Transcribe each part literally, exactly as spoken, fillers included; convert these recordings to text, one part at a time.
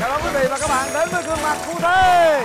Chào đón quý vị và các bạn đến với Gương Mặt Phu Thê.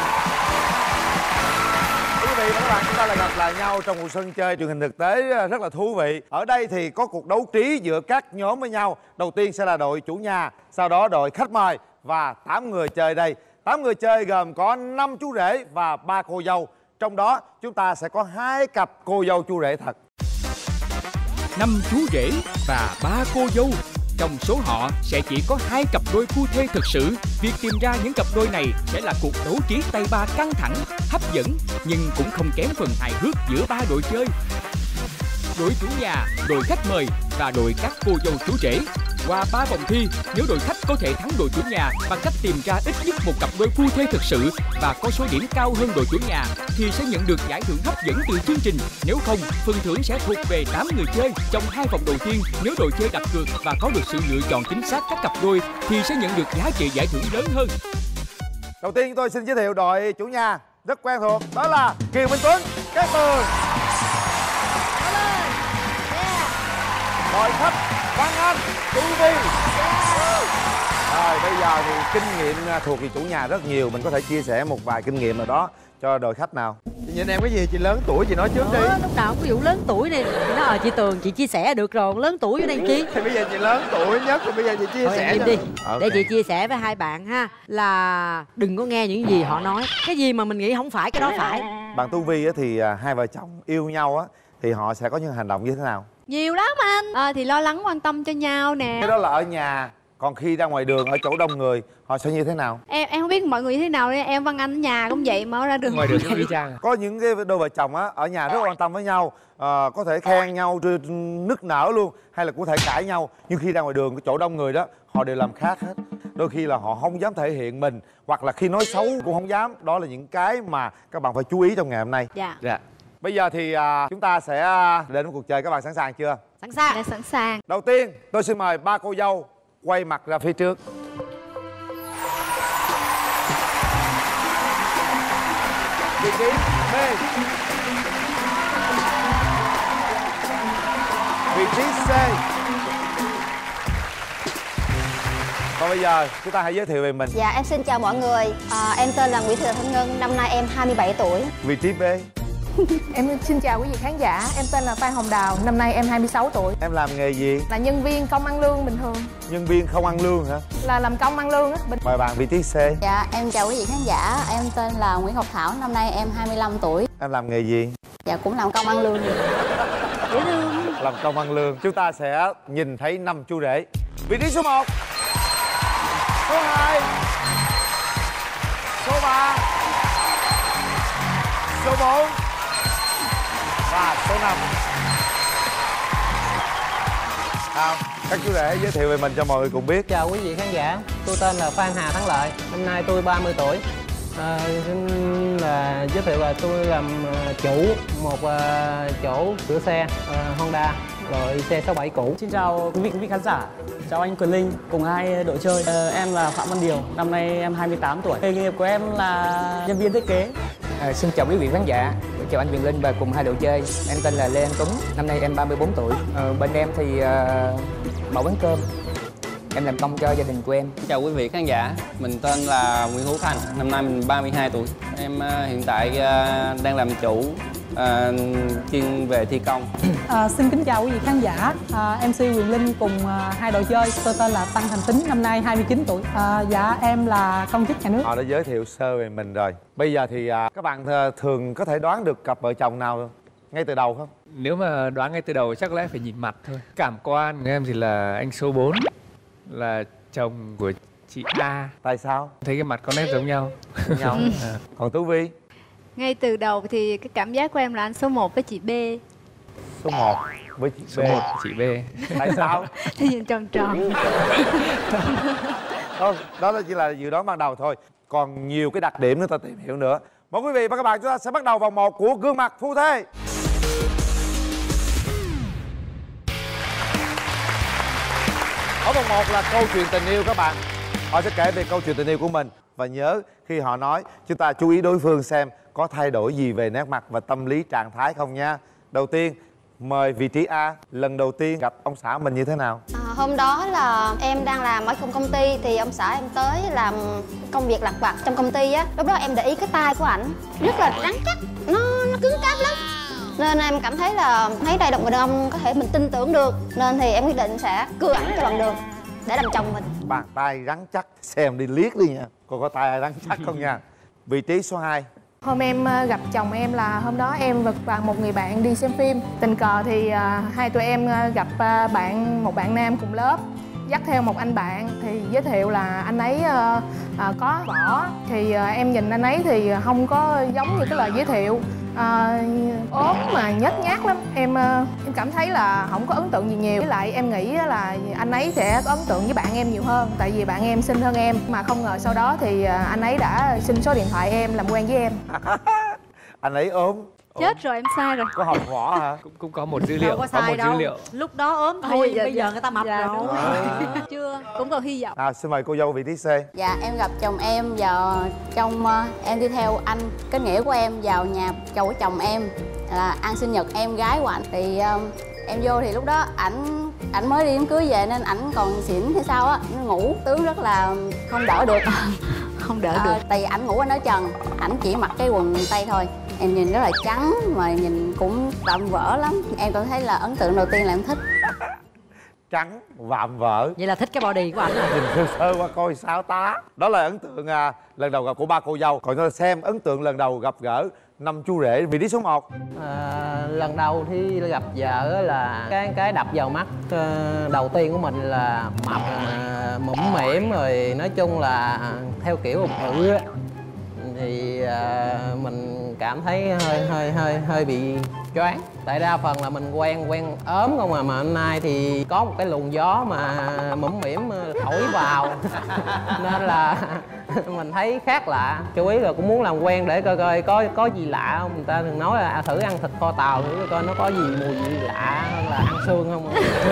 Quý vị và các bạn, chúng ta lại gặp lại nhau trong một sân chơi truyền hình thực tế rất là thú vị. Ở đây thì có cuộc đấu trí giữa các nhóm với nhau. Đầu tiên sẽ là đội chủ nhà, sau đó đội khách mời và tám người chơi đây. tám người chơi gồm có năm chú rể và ba cô dâu. Trong đó chúng ta sẽ có hai cặp cô dâu chú rể thật. Năm chú rể và ba cô dâu. Trong số họ sẽ chỉ có hai cặp đôi phu thê thực sự. Việc tìm ra những cặp đôi này sẽ là cuộc đấu trí tay ba căng thẳng, hấp dẫn, nhưng cũng không kém phần hài hước giữa ba đội chơi. Đội chủ nhà, đội khách mời và đội các cô dâu chú rể. Qua ba vòng thi, nếu đội khách có thể thắng đội chủ nhà bằng cách tìm ra ít nhất một cặp đôi phu thê thực sự và có số điểm cao hơn đội chủ nhà thì sẽ nhận được giải thưởng hấp dẫn từ chương trình. Nếu không, phần thưởng sẽ thuộc về tám người chơi. Trong hai vòng đầu tiên, nếu đội chơi đặt cược và có được sự lựa chọn chính xác các cặp đôi thì sẽ nhận được giá trị giải thưởng lớn hơn. Đầu tiên tôi xin giới thiệu đội chủ nhà rất quen thuộc, đó là Kiều Minh Tuấn, Cát Tường. Đội khách Văn Anh, Tu Vi. Rồi bây giờ thì kinh nghiệm thuộc về chủ nhà rất nhiều, mình có thể chia sẻ một vài kinh nghiệm nào đó cho đội khách nào. Chị nhìn em cái gì, chị lớn tuổi chị nói trước đi. Lúc nào cũng có vụ lớn tuổi này, chị nói ờ chị Tường chị chia sẻ được rồi, lớn tuổi ở đây chi. Thì bây giờ chị lớn tuổi nhất thì bây giờ chị chia Thôi, sẻ em cho... đi. Okay. Để chị chia sẻ với hai bạn ha, là đừng có nghe những gì họ nói. Cái gì mà mình nghĩ không phải cái đó phải. Bạn Tu Vi thì hai vợ chồng yêu nhau á thì họ sẽ có những hành động như thế nào? Nhiều lắm anh. À, thì lo lắng quan tâm cho nhau nè. Cái đó là ở nhà. Còn khi ra ngoài đường ở chỗ đông người họ sẽ như thế nào? Em em không biết mọi người như thế nào nên em Văn Anh ở nhà cũng vậy mà ra đường. Ngoài đường cũng y chang. Có những cái đôi vợ chồng á ở nhà rất quan tâm với nhau, à, có thể khen nhau nức nở luôn, hay là có thể cãi nhau, nhưng khi ra ngoài đường cái chỗ đông người đó họ đều làm khác hết. Đôi khi là họ không dám thể hiện mình, hoặc là khi nói xấu cũng không dám. Đó là những cái mà các bạn phải chú ý trong ngày hôm nay. Dạ. Dạ. Bây giờ thì à, chúng ta sẽ đến một cuộc chơi, các bạn sẵn sàng chưa? Sẵn sàng. Dạ, sẵn sàng. Đầu tiên tôi xin mời ba cô dâu quay mặt ra phía trước. Vị trí B. Vị trí C. Còn bây giờ chúng ta hãy giới thiệu về mình. Dạ em xin chào mọi người, à, em tên là Nguyễn Thị Thanh Ngân, năm nay em hai mươi bảy tuổi. Vị trí B. Em xin chào quý vị khán giả, em tên là Phan Hồng Đào, năm nay em hai mươi sáu tuổi. Em làm nghề gì? Là nhân viên công ăn lương bình thường. Nhân viên không ăn lương hả? Là làm công ăn lương á. Bình... Mời bạn vị trí C. Dạ em chào quý vị khán giả, em tên là Nguyễn Ngọc Thảo, năm nay em hai mươi lăm tuổi. Em làm nghề gì? Dạ cũng làm công ăn lương. Dễ thương. Làm công ăn lương. Chúng ta sẽ nhìn thấy năm chú rể. Vị trí số một, số hai, số ba, số bốn và số năm. Nào, các chú rể giới thiệu về mình cho mọi người cùng biết. Chào quý vị khán giả, tôi tên là Phan Hà Thắng Lợi, năm nay tôi ba mươi tuổi. À, xin là giới thiệu là tôi làm chủ một uh, chỗ sửa xe uh, Honda loại xe sáu bảy cũ. Xin chào quý vị quý vị khán giả, chào anh Quyền Linh cùng hai đội chơi. À, em là Phạm Văn Điều, năm nay em hai mươi tám tuổi. Nghề nghiệp của em là nhân viên thiết kế. À, xin chào quý vị khán giả, chào anh Quyền Linh và cùng hai đội chơi. Em tên là Lê Anh Tuấn, năm nay em ba mươi bốn tuổi. À, bên em thì uh, mở quán cơm. Em làm công cho gia đình của em. Chào quý vị khán giả, mình tên là Nguyễn Hữu Thành, năm nay mình ba mươi hai tuổi. Em uh, hiện tại uh, đang làm chủ uh, chuyên về thi công. À, xin kính chào quý vị khán giả, à, em xê Quyền Linh cùng à, hai đội chơi. Tôi tên là Tăng Thành Tính, năm nay hai mươi chín tuổi. À, dạ em là công chức nhà nước. Họ đã giới thiệu sơ về mình rồi. Bây giờ thì à, các bạn thường có thể đoán được cặp vợ chồng nào ngay từ đầu không? Nếu mà đoán ngay từ đầu chắc lẽ phải nhìn mặt thôi. Cảm quan của em thì là anh số bốn, là chồng của chị A. Tại sao? Thấy cái mặt có nét giống nhau. Giống nhau. À. Còn Tú Vi? Ngay từ đầu thì cái cảm giác của em là anh số một với chị B. Số một với chị Số B. một chị B. Tại sao? Thì nhìn tròn tròn. Không, đó là chỉ là dự đoán ban đầu thôi. Còn nhiều cái đặc điểm nữa ta tìm hiểu nữa. Mời quý vị và các bạn, chúng ta sẽ bắt đầu vòng một của Gương Mặt Phu Thê. Ở vòng một là câu chuyện tình yêu các bạn. Họ sẽ kể về câu chuyện tình yêu của mình. Và nhớ khi họ nói, chúng ta chú ý đối phương xem có thay đổi gì về nét mặt và tâm lý trạng thái không nha. Đầu tiên, mời vị trí A. Lần đầu tiên gặp ông xã mình như thế nào? À, hôm đó là em đang làm ở trong công ty thì ông xã em tới làm công việc lặt vặt trong công ty á. Lúc đó em để ý cái tay của ảnh rất là rắn chắc, nó nó cứng cáp lắm. Nên em cảm thấy là thấy đây là một người đàn ông có thể mình tin tưởng được. Nên thì em quyết định sẽ cưa ảnh cho bằng được để làm chồng mình. Bàn tay rắn chắc, xem đi liếc đi nha. Coi có tay ai rắn chắc không nha. Vị trí số hai. Hôm em gặp chồng em là hôm đó em và một người bạn đi xem phim. Tình cờ thì uh, hai tụi em gặp uh, bạn một bạn nam cùng lớp, dắt theo một anh bạn thì giới thiệu là anh ấy uh, uh, có võ. Thì uh, em nhìn anh ấy thì không có giống như cái lời giới thiệu. À, ốm mà nhếch nhác lắm. Em em cảm thấy là không có ấn tượng gì nhiều. Với lại em nghĩ là anh ấy sẽ có ấn tượng với bạn em nhiều hơn. Tại vì bạn em xinh hơn em. Mà không ngờ sau đó thì anh ấy đã xin số điện thoại em làm quen với em. Anh ấy ốm. Chết rồi, em sai rồi. Có học võ hả? Cũng cũng có một dữ liệu. Đâu có có sai một đâu. dữ liệu. Lúc đó ốm thôi, dạ, bây dạ. giờ người ta mập Dạ, rồi. À. Chưa, cũng còn hy vọng. À, xin mời cô dâu vị trí C. Dạ em gặp chồng em vào trong uh, em đi theo anh cái nghĩa của em vào nhà chồng của chồng em là ăn sinh nhật em gái của ảnh. Thì um, em vô thì lúc đó ảnh ảnh mới đi đám cưới về nên ảnh còn xỉn hay sao á, nó ngủ tướng rất là không đỡ được. Không đỡ à, được. Tại vì ảnh ngủ ở nơi trần, ảnh chỉ mặc cái quần tây thôi. Em nhìn rất là trắng mà nhìn cũng vạm vỡ lắm. Em cảm thấy là ấn tượng đầu tiên là em thích. Trắng, vạm vỡ. Vậy là thích cái body của ảnh à? Nhìn sơ sơ qua coi sao tá. Đó là ấn tượng à, lần đầu gặp của ba cô dâu. Còn chúng ta xem ấn tượng lần đầu gặp gỡ năm chú rể vị trí số một. À, lần đầu thì gặp vợ là cái cái đập vào mắt uh, đầu tiên của mình là mập, uh, mũm mỉm, rồi nói chung là theo kiểu một nữ á. Thì uh, mình cảm thấy hơi hơi hơi hơi bị choáng. Tại đa phần là mình quen quen ốm không à, mà hôm nay thì có một cái luồng gió mà mũm mỉm thổi vào nên là mình thấy khác lạ. Chú ý là cũng muốn làm quen để coi coi có có gì lạ không. Người ta đừng nói là thử ăn thịt kho tàu thử coi nó có gì mùi gì lạ hơn là ăn xương không.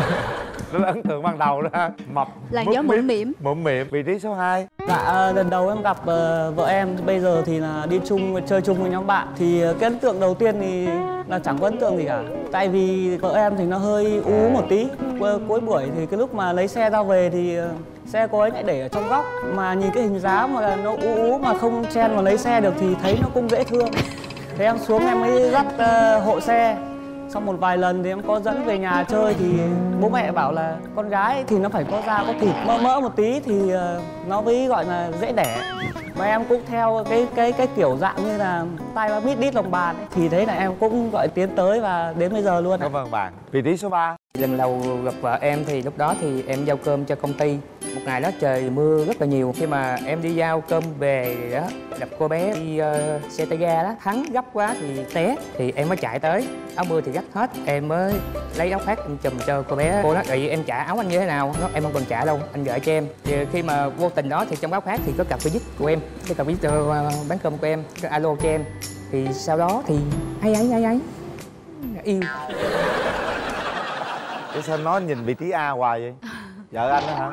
Đó là ấn tượng ban đầu đó. Mập, Làn gió mũm mỉm. Mũm mỉm. Vị trí số hai. Dạ, à, lần đầu em gặp uh, vợ em, bây giờ thì là đi chung chơi chung với nhóm bạn. Thì uh, cái ấn tượng đầu tiên thì là chẳng có ấn tượng gì cả. Tại vì vợ em thì nó hơi ú một tí. Cu cuối buổi thì cái lúc mà lấy xe ra về thì uh, xe cô ấy lại để ở trong góc. Mà nhìn cái hình dáng mà nó ú ú mà không chen vào lấy xe được thì thấy nó cũng dễ thương. Thế em xuống em mới dắt uh, hộ xe. Sau một vài lần thì em có dẫn về nhà chơi thì bố mẹ bảo là con gái thì nó phải có da có thịt mỡ mỡ một tí thì nó mới gọi là dễ đẻ. Và em cũng theo cái cái cái kiểu dạng như là tay ba mít đít lòng bàn ấy. Thì thế là em cũng gọi tiến tới và đến bây giờ luôn. Cảm ơn bạn. Vị trí số ba. Lần đầu gặp vợ em thì lúc đó thì em giao cơm cho công ty. Một ngày đó trời mưa rất là nhiều. Khi mà em đi giao cơm về đó, gặp cô bé đi uh, xe tay ga đó, thắng gấp quá thì té. Thì em mới chạy tới, áo mưa thì gấp hết. Em mới lấy áo khác em chùm cho cô bé. Cô nói vậy em trả áo anh như thế nào? Nó em không cần trả đâu, anh gửi cho em. Thì khi mà vô tình đó thì trong áo khác thì có cặp visit của em, cái cặp visit uh, bán cơm của em, cái alo cho em. Thì sau đó thì hay ấy hay ấy yêu. Để sao nó nhìn vị trí A hoài vậy? Vợ anh đó hả?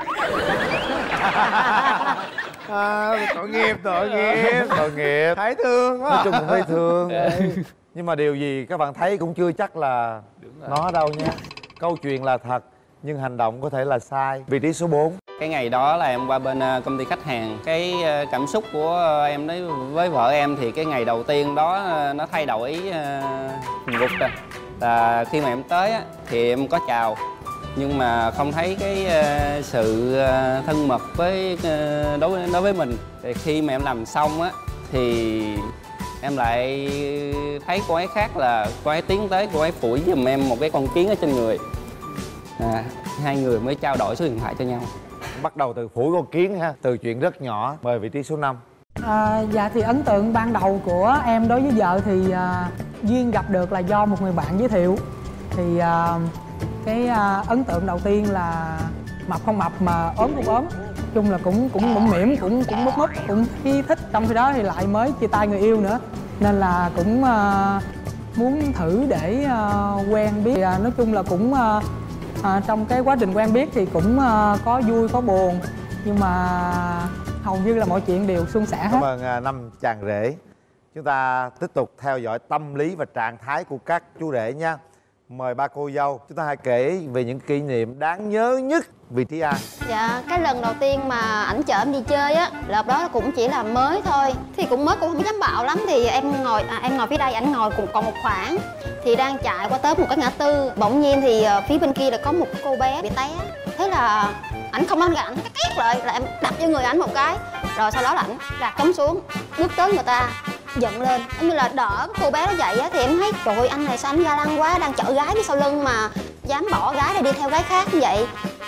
À, tội nghiệp, tội nghiệp, tội nghiệp. Thấy thương quá. Nói chung cũng thấy thương. Nhưng mà điều gì các bạn thấy cũng chưa chắc là nó đâu nha. Câu chuyện là thật nhưng hành động có thể là sai. Vị trí số bốn. Cái ngày đó là em qua bên công ty khách hàng. Cái cảm xúc của em đấy với vợ em thì cái ngày đầu tiên đó nó thay đổi ngục rồi. Là khi mà em tới á, thì em có chào nhưng mà không thấy cái uh, sự uh, thân mật với uh, đối với đối với mình. Thì khi mà em làm xong á thì em lại thấy cô ấy khác, là cô ấy tiến tới, cô ấy phủi giùm em một cái con kiến ở trên người. À, hai người mới trao đổi số điện thoại cho nhau. Bắt đầu từ phủi con kiến ha, từ chuyện rất nhỏ. Mời vị trí số năm. À, dạ thì ấn tượng ban đầu của em đối với vợ thì à, duyên gặp được là do một người bạn giới thiệu. Thì à, cái à, ấn tượng đầu tiên là mập không mập mà ốm không ốm, chung là cũng cũng mũm mỉm, cũng cũng mút mút, cũng thích. Trong khi đó thì lại mới chia tay người yêu nữa nên là cũng à, muốn thử để à, quen biết. À, nói chung là cũng à, à, trong cái quá trình quen biết thì cũng à, có vui có buồn nhưng mà hầu như là mọi chuyện đều suôn sẻ hết. Cảm ơn à, năm chàng rể. Chúng ta tiếp tục theo dõi tâm lý và trạng thái của các chú rể nha. Mời ba cô dâu, chúng ta hãy kể về những kỷ niệm đáng nhớ nhất vị trí A? Dạ, cái lần đầu tiên mà ảnh chở em đi chơi á, đợt đó cũng chỉ là mới thôi, thì cũng mới, cũng không dám bạo lắm. Thì em ngồi à, em ngồi phía đây, ảnh ngồi cùng còn một khoảng, thì đang chạy qua tới một cái ngã tư, bỗng nhiên thì phía bên kia là có một cô bé bị té. Thế là ảnh không ăn gà, ảnh cái két lại là em đập vô người ảnh một cái, rồi sau đó là ảnh gạt trống xuống, bước tới người ta giận lên, giống như là đỡ cô bé đó dậy á. Thì em thấy trời ơi, anh này sao anh ga lăng quá, đang chở gái phía sau lưng mà dám bỏ gái để đi theo gái khác như vậy.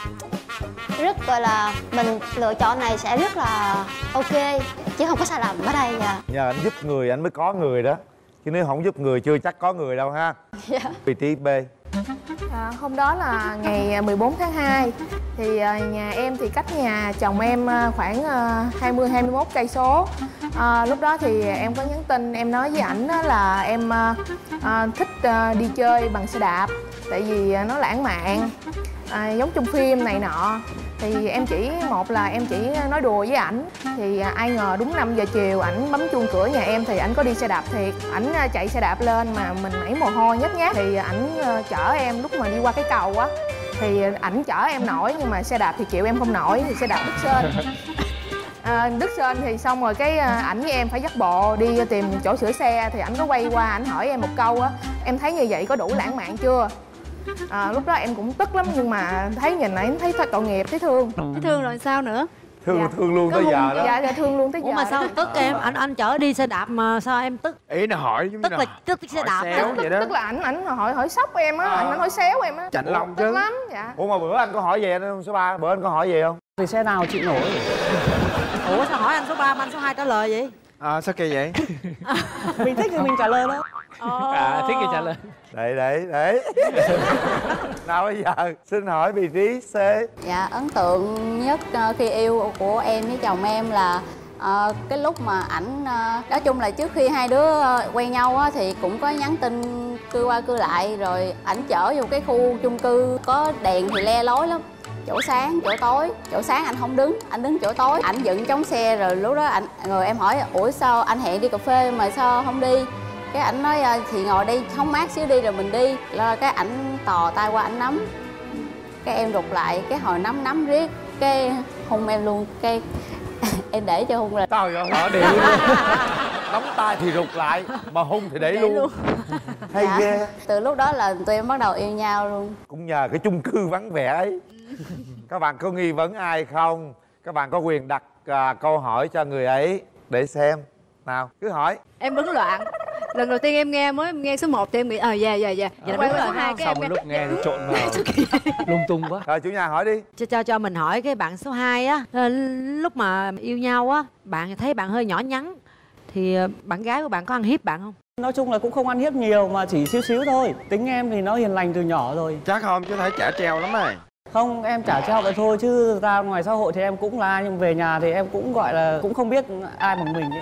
Rất gọi là mình lựa chọn này sẽ rất là ok, chứ không có sai lầm ở đây. Dạ. Nhờ anh giúp người anh mới có người đó, chứ nếu không giúp người chưa chắc có người đâu ha. Dạ. Vị trí B. À, hôm đó là ngày mười bốn tháng hai, thì à, nhà em thì cách nhà chồng em à, khoảng à, hai mươi hai mươi mốt cây số. À, lúc đó thì em có nhắn tin em nói với ảnh là em à, à, thích à, đi chơi bằng xe đạp, tại vì nó lãng mạn, à, giống trong phim này nọ. Thì em chỉ một là em chỉ nói đùa với ảnh, thì ai ngờ đúng năm giờ chiều ảnh bấm chuông cửa nhà em thì ảnh có đi xe đạp thiệt. Ảnh chạy xe đạp lên mà mình nảy mồ hôi nhếch nhác, thì ảnh chở em lúc mà đi qua cái cầu á, thì ảnh chở em nổi nhưng mà xe đạp thì chịu em không nổi, thì xe đạp đứt sên. À, đứt sên thì xong rồi cái ảnh với em phải dắt bộ đi tìm chỗ sửa xe. Thì ảnh có quay qua ảnh hỏi em một câu á, em thấy như vậy có đủ lãng mạn chưa? À, lúc đó em cũng tức lắm, nhưng mà thấy nhìn ấy thấy tội nghiệp, thấy thương. Thấy thương rồi sao nữa? Thương Dạ. thương luôn Có tới hung, giờ đó. Dạ, dạ thương luôn tới Ủa giờ. mà sao tức em? Anh anh chở đi xe đạp mà sao em tức? Ý là hỏi giống như Tức là tức xe đạp Tức, tức, tức là ảnh ảnh hỏi hỏi sốc em á, ảnh ảnh hỏi xéo em á. Chạnh lòng tức chứ. lắm. Dạ. Ủa mà bữa anh có hỏi về anh số ba, bữa anh có hỏi về không? Thì xe nào chị nổi? Ủa sao hỏi anh số ba mà anh số hai trả lời vậy? À, sao kỳ vậy? Mình thích thì mình trả lời đó. À, thích thì trả lời. Đấy đấy đấy. Nào bây giờ xin hỏi vị trí C. Dạ, ấn tượng nhất uh, khi yêu của em với chồng em là uh, cái lúc mà ảnh uh, nói chung là trước khi hai đứa uh, quen nhau á, thì cũng có nhắn tin cưa qua cưa lại, rồi ảnh chở vô cái khu chung cư có đèn thì le lói lắm, chỗ sáng chỗ tối. Chỗ sáng anh không đứng, anh đứng chỗ tối, ảnh dựng chống xe. Rồi lúc đó anh rồi em hỏi ủa sao anh hẹn đi cà phê mà sao không đi? Cái ảnh nói thì ngồi đây hóng mát xíu đi rồi mình đi. Là cái ảnh tò tay qua ảnh nắm, cái em rụt lại, cái hồi nắm nắm riết cái hôn em luôn. Cái em để cho hôn là trời ơi, họ để luôn. Nắm tay thì rụt lại mà hôn thì để, để luôn, luôn. Hay dạ. ghê. Từ lúc đó là tụi em bắt đầu yêu nhau luôn. Cũng nhờ cái chung cư vắng vẻ ấy. Các bạn có nghi vấn ai không? Các bạn có quyền đặt à, câu hỏi cho người ấy để xem. Nào, cứ hỏi. Em bấn loạn. Lần đầu tiên em nghe mới em nghe số một thì em nghĩ ờ dạ dạ dạ. Vậy Quay là qua đúng số hai rồi. cái Xong em một nghe. lúc nghe thì trộn vào lung tung quá. Rồi chủ nhà hỏi đi. Cho cho cho mình hỏi cái bạn số hai á, ờ, lúc mà yêu nhau á, bạn thấy bạn hơi nhỏ nhắn, thì ờ, bạn gái của bạn có ăn hiếp bạn không? Nói chung là cũng không ăn hiếp nhiều mà chỉ xíu xíu thôi. Tính em thì nó hiền lành từ nhỏ rồi. Chắc không, chứ thấy chả treo lắm này. Không, em chả treo vậy thôi, chứ ra ngoài xã hội thì em cũng la, nhưng về nhà thì em cũng gọi là cũng không biết ai bằng mình ấy.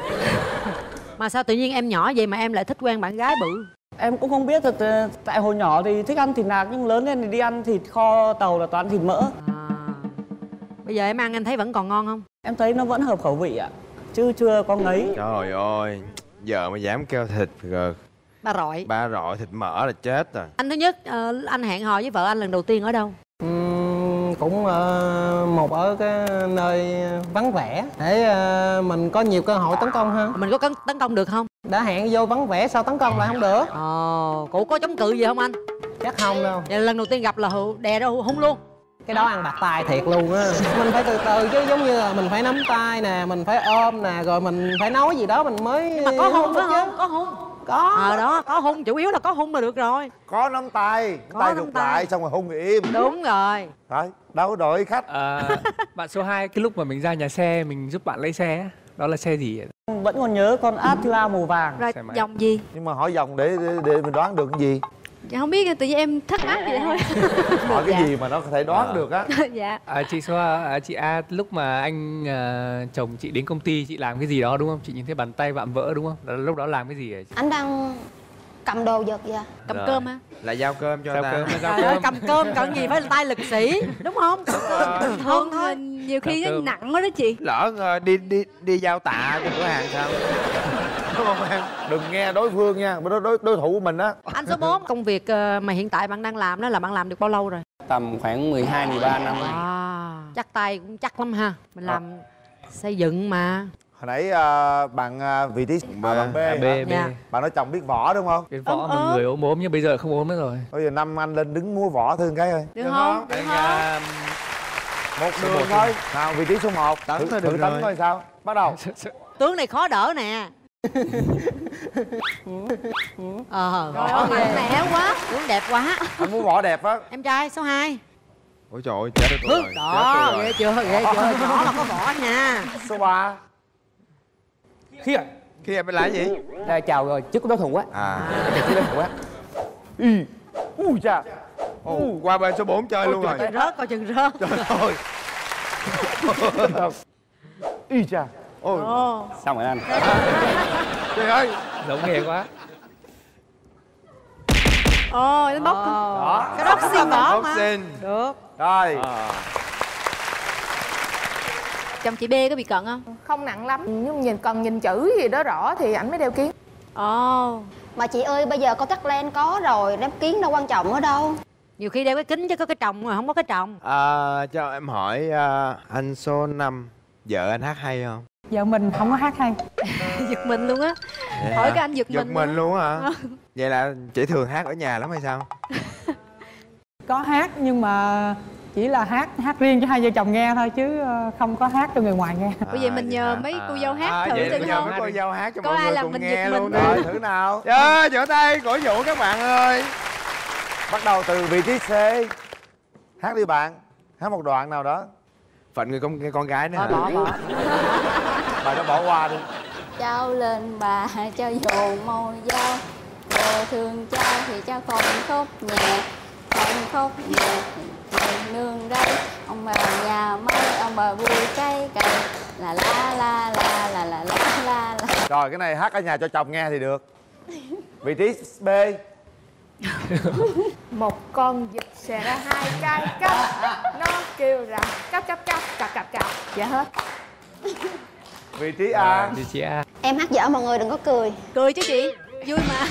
Mà sao tự nhiên em nhỏ vậy mà em lại thích quen bạn gái bự? Em cũng không biết, thật, tại hồi nhỏ thì thích ăn thịt nạc, nhưng lớn lên thì đi ăn thịt kho tàu là toàn thịt mỡ. À, bây giờ em ăn anh thấy vẫn còn ngon không? Em thấy nó vẫn hợp khẩu vị ạ, chứ chưa có ngấy. Trời ơi, giờ mà dám kêu thịt rồi Ba rọi. ba rọi thịt mỡ là chết rồi. Anh thứ nhất, ờ, anh hẹn hò với vợ anh lần đầu tiên ở đâu? Uhm, cũng uh, một ở cái nơi vắng vẻ để uh, mình có nhiều cơ hội tấn công hơn. Mình có cấn, tấn công được không? Đã hẹn vô vắng vẻ sao tấn công lại không được? Ồ, cụ có chống cự gì không anh? Chắc không đâu. Vậy là lần đầu tiên gặp là hụ đè ra hung luôn. Cái đó ăn bạc tay thiệt luôn á. Mình phải từ từ chứ, giống như là mình phải nắm tay nè, mình phải ôm nè, rồi mình phải nói gì đó mình mới. Nhưng mà có hung phải không? Có hung. Có. Ờ à, đó, có hung, chủ yếu là có hung là được rồi. Có nắm tay, nắm Có tay nắm rụt tay. lại xong rồi hôn người im. Đúng rồi. Đấy, đâu đội khách. À, bạn số hai, cái lúc mà mình ra nhà xe mình giúp bạn lấy xe á, đó là xe gì vậy? Vẫn còn nhớ con Attila màu vàng. Rồi Xe máy. dòng gì? Nhưng mà hỏi dòng để, để để mình đoán được cái gì. Dạ không biết, tự nhiên em thắc mắc vậy thôi. Hỏi cái Dạ. gì mà nó có thể đoán À. được á. Dạ. À, chị số à, chị A, lúc mà anh à, chồng chị đến công ty chị làm cái gì đó đúng không? Chị nhìn thấy bàn tay vạm vỡ đúng không? Đó, lúc đó làm cái gì vậy? Anh đang cầm đồ giật dạ. Cầm Rồi. cơm hả? Là giao cơm cho Giao ta. cơm, giao Trời ơi, cơm. cầm cơm cần gì phải là tay lực sĩ, đúng không? Cầm cơm bình thường thôi. Nhiều khi Cầm nó cơm. nặng quá đó chị. Lỡ ờ, đi đi đi giao tạ cho cửa hàng sao? Đúng không em? Đừng nghe đối phương nha, đối đối, đối thủ của mình á. Anh số bốn, công việc ờ, mà hiện tại bạn đang làm đó là bạn làm được bao lâu rồi? Tầm khoảng mười hai mười ba năm. À, Chắc tay cũng chắc lắm ha. Mình làm xây dựng mà. Hồi nãy uh, bạn uh, vị trí à, bạn B, à, B, B. Dạ. Bạn nói chồng biết võ đúng không? Biết võ mà người ốm ốm nhưng bây giờ không ốm nữa rồi. Bây giờ năm anh lên đứng múa võ thương cái ơi. Được không? Được không? Một đường thôi. Nào vị trí số một. Thử, thử tấn coi sao. Bắt đầu. Tướng này khó đỡ nè. Ờ, Trời ơi, mạnh mẽ quá. tướng đẹp quá. Anh múa võ đẹp á. Em trai số hai. Ôi trời ơi, chết tôi rồi. Đó, ghê chưa, ghê chưa. Nhỏ mà có võ nha. Số ba. Khi à? Khi em phải làm gì? Đây, chào rồi, trước đối thủ á. À. Chào trước đối thủ á. Ừ. Ui cha. Ồ, qua bên số bốn chơi luôn rồi. Coi chừng rớt, coi chừng rớt. Trời ơi. Y cha. Ôi. Xong rồi anh. Trời ơi. Giống nghề quá. Ồ, nó bóc. Đó. Cái boxing võ mà. Được. Rồi. À. Chồng chị B có bị cận không? Không nặng lắm, nhưng nhìn cần nhìn chữ gì đó rõ thì ảnh mới đeo kiến. Ồ. Mà chị ơi, bây giờ contact lens có rồi, đeo kiến đâu quan trọng ở đâu. Nhiều khi đeo cái kính chứ có cái tròng mà không có cái tròng. À, cho em hỏi uh, anh số năm, vợ anh hát hay không? Vợ mình không có hát hay. Giật mình luôn á. Vậy Hỏi hả? cái anh giật, Giật mình mình luôn hả? Ờ. Vậy là chị thường hát ở nhà lắm hay sao? Có hát nhưng mà chỉ là hát hát riêng cho hai vợ chồng nghe thôi chứ không có hát cho người ngoài nghe. Bây giờ mình nhờ mấy cô dâu hát À, thử vậy được bây giờ không? mấy cô dâu hát cho Có mọi ai người làm cùng mình nghe giật luôn mình đi. Rồi thử nào. Chơi, vỗ tay, cổ vũ các bạn ơi. Bắt đầu từ vị trí C. Hát đi bạn. Hát một đoạn nào đó. Phận người con con gái nữa hả? Bỏ, bỏ. Bài đó bỏ qua đi. Trao lên bà cho dù môi dao, cô thương cha thì cha không khóc nhẹ, không khóc nhẹ thì nương đây, ông bà nhà máy, ông bà vui cây cày, là la la la la la la la la. Rồi cái này hát ở nhà cho chồng nghe thì được. Vị trí B. Một con vịt xòe ra hai cái cắp, nó kêu rằng cắp cắp cắp cặp cặp cặp. Dạ hết. Vị trí A. Vị trí A. Em hát dở mọi người đừng có cười. Cười chứ chị, vui mà.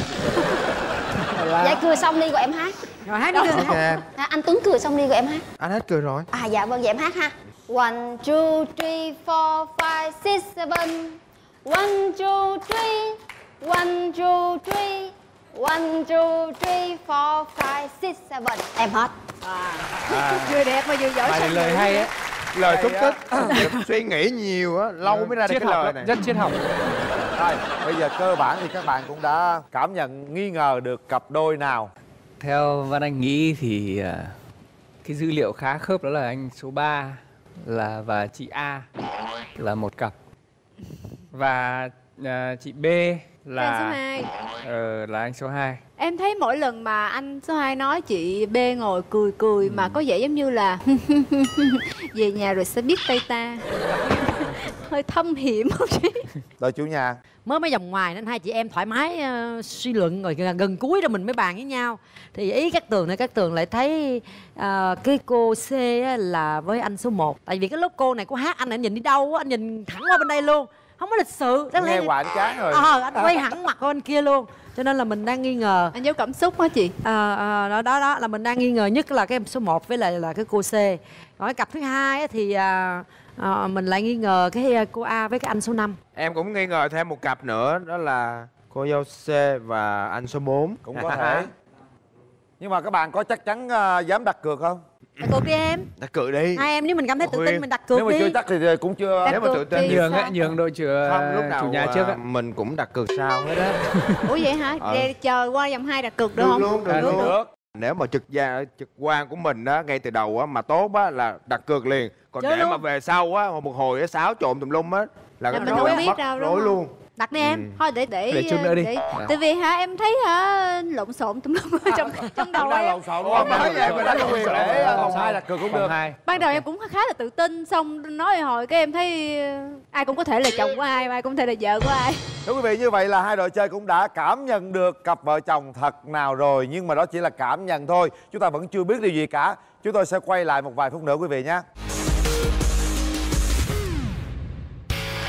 Dạ cười xong đi rồi em hát. Rồi hát đi được. À, anh Tuấn cười xong đi rồi em hát. Anh hết cười rồi. À dạ vâng, vậy em hát ha. One, two, three, four, five, six, seven. One, two, three. One, two, three. One, two, three, four, five, six, seven. Em hết. À. Vừa đẹp mà vừa giỏi Bài này sang lời ngữ. hay á. Lời xúc tích. Suy nghĩ nhiều á, lâu mới ra được Triết cái học lời lắm, này. rất triết học. Rồi, bây giờ cơ bản thì các bạn cũng đã cảm nhận nghi ngờ được cặp đôi nào. Theo Văn Anh nghĩ thì à, cái dữ liệu khá khớp đó là anh số ba là và chị A là một cặp. Và à, chị B là Anh số hai. Ờ, là anh số hai. Em thấy mỗi lần mà anh số hai nói chị B ngồi cười cười mà có vẻ giống như là về nhà rồi sẽ biết tay ta. Hơi thâm hiểm không chị? Đội chủ nhà. Mới mấy vòng ngoài nên hai chị em thoải mái uh, suy luận rồi gần, gần cuối rồi mình mới bàn với nhau. Thì ý các Tường này các Tường lại thấy uh, cái cô C á, là với anh số một. Tại vì cái lúc cô này cô hát anh, anh nhìn đi đâu á, anh nhìn thẳng qua bên đây luôn. Không có lịch sự. Nghe lẽ... hoài anh chán rồi. Ờ, anh quay hẳn mặt qua bên kia luôn. Cho nên là mình đang nghi ngờ. Anh giấu cảm xúc hả chị? Ờ, à, đó, đó đó là mình đang nghi ngờ nhất là cái em số một với lại là cái cô C. Còn cặp thứ hai á, thì à, à, mình lại nghi ngờ cái cô A với cái anh số năm. Em cũng nghi ngờ thêm một cặp nữa, đó là cô dâu C và anh số bốn. Cũng có thể. Nhưng mà các bạn có chắc chắn uh, dám đặt cược không? Đặt cược đi em. Đặt cược đi. Hai em nếu mình cảm thấy tự tin mình đặt cược nếu mà đi. chưa chắc thì cũng chưa. Đặt nếu mà tự tin nhường á, nhường đội chủ, không, lúc nào chủ nhà à, trước á. mình cũng đặt cược sao hết á. Ủa vậy hả? Ờ. Để chờ qua vòng hai đặt cược được Được không? luôn, được À, luôn. Được. Nếu mà trực gia trực quan của mình á ngay từ đầu á mà tốt á là đặt cược liền. Còn Chơi để luôn. mà về sau á một hồi á xáo trộn tùm lum á là Là cái mình rối không biết mất đâu, đúng rối không? luôn. Đặt đi em. Ừ. Thôi để để Để chút nữa đi. để- Dạ. Tại vì hả em thấy hả lộn xộn tùm lum ở trong trong đầu Cũng đang em. lộn xộn đúng không? Nói vậy mà đã có quyền để vòng hai đặt cược cũng được. Vòng hai. Ban đầu em cũng khá là tự tin, xong nói hồi cái em thấy ờ, ai cũng có thể là chồng của ai, ai cũng có thể là vợ của ai. Thưa quý vị, như vậy là hai đội chơi cũng đã cảm nhận được cặp vợ chồng thật nào rồi. Nhưng mà đó chỉ là cảm nhận thôi. Chúng ta vẫn chưa biết điều gì cả. Chúng tôi sẽ quay lại một vài phút nữa quý vị nhé.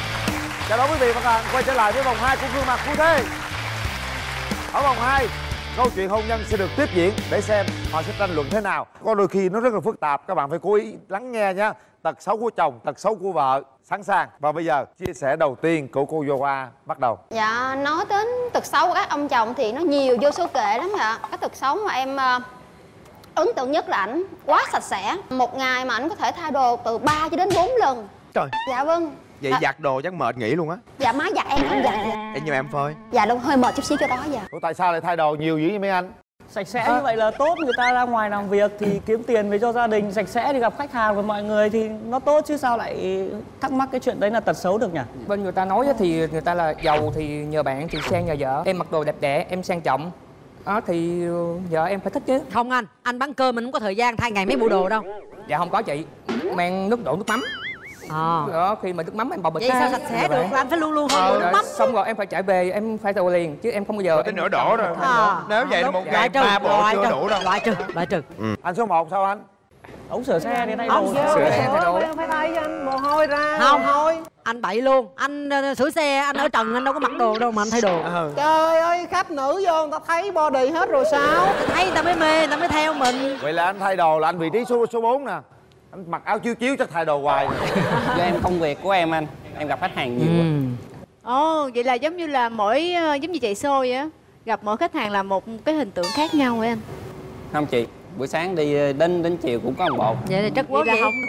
Chào đón quý vị và các bạn quay trở lại với vòng hai của gương mặt Phú Thế. Ở vòng hai, câu chuyện hôn nhân sẽ được tiếp diễn để xem họ sẽ tranh luận thế nào. Có đôi khi nó rất là phức tạp, các bạn phải cố ý lắng nghe nha. Tật xấu của chồng, tật xấu của vợ. Sẵn sàng. Và bây giờ chia sẻ đầu tiên của cô Joa bắt đầu. Dạ, nói đến tật xấu của các ông chồng thì nó nhiều vô số kể lắm ạ. Cái tật xấu mà em uh, ấn tượng nhất là ảnh quá sạch sẽ. Một ngày mà ảnh có thể thay đồ từ ba cho đến bốn lần. Trời. Dạ vâng. Vậy à, giặt đồ chắc mệt nghỉ luôn á. Dạ má giặt em không giặt. Em như em phơi. Dạ đúng, hơi mệt chút xíu cho đó dạ. Ủa tại sao lại thay đồ nhiều dữ vậy mấy anh? Sạch sẽ như vậy là tốt, người ta ra ngoài làm việc thì kiếm tiền về cho gia đình, sạch sẽ thì gặp khách hàng và mọi người thì nó tốt chứ sao lại thắc mắc cái chuyện đấy là tật xấu được nhỉ? Bên người ta nói thì người ta là giàu thì nhờ bạn, thì sang nhờ vợ. Em mặc đồ đẹp đẽ, em sang trọng. Đó thì vợ em phải thích chứ. Không anh, anh bán cơm mình không có thời gian thay ngày mấy bộ đồ đâu. Dạ không có chị, mang nước đổ nước mắm. À. Đó, khi mà nước mắm em bọc bịch. Vậy sao sạch sẽ được, anh phải luôn luôn thôi nước mắm. Xong rồi em phải chạy về, em phải đồ liền chứ em không bao giờ. Tới nửa đổ rồi. À. Nếu vậy là một ngày ba bộ chưa đủ đâu. Loại trừ, loại trừ. Ừ. Anh số một sao anh? Ống sửa xe thì thay đồ. Ống sửa xe thay đồ. Phải thay cho anh mồ hôi ra. Không thôi. Anh bậy luôn. Anh uh, sửa xe, anh ở trần anh đâu có mặc đồ đâu mà anh thay đồ. Ừ. Trời ơi, khách nữ vô người ta thấy body hết rồi sao? Thấy người ta mới mê, người ta mới theo mình. Vậy là anh thay đồ là anh vị trí số số bốn nè. Anh mặc áo chiếu chiếu chắc thay đồ hoài. Do em công việc của em anh, em gặp khách hàng nhiều quá. Ồ, vậy là giống như là mỗi giống như chạy show vậy á, gặp mỗi khách hàng là một cái hình tượng khác nhau vậy anh? Không chị, buổi sáng đi đến đến chiều cũng có một bộ. Vậy thì rất quá vậy. Không.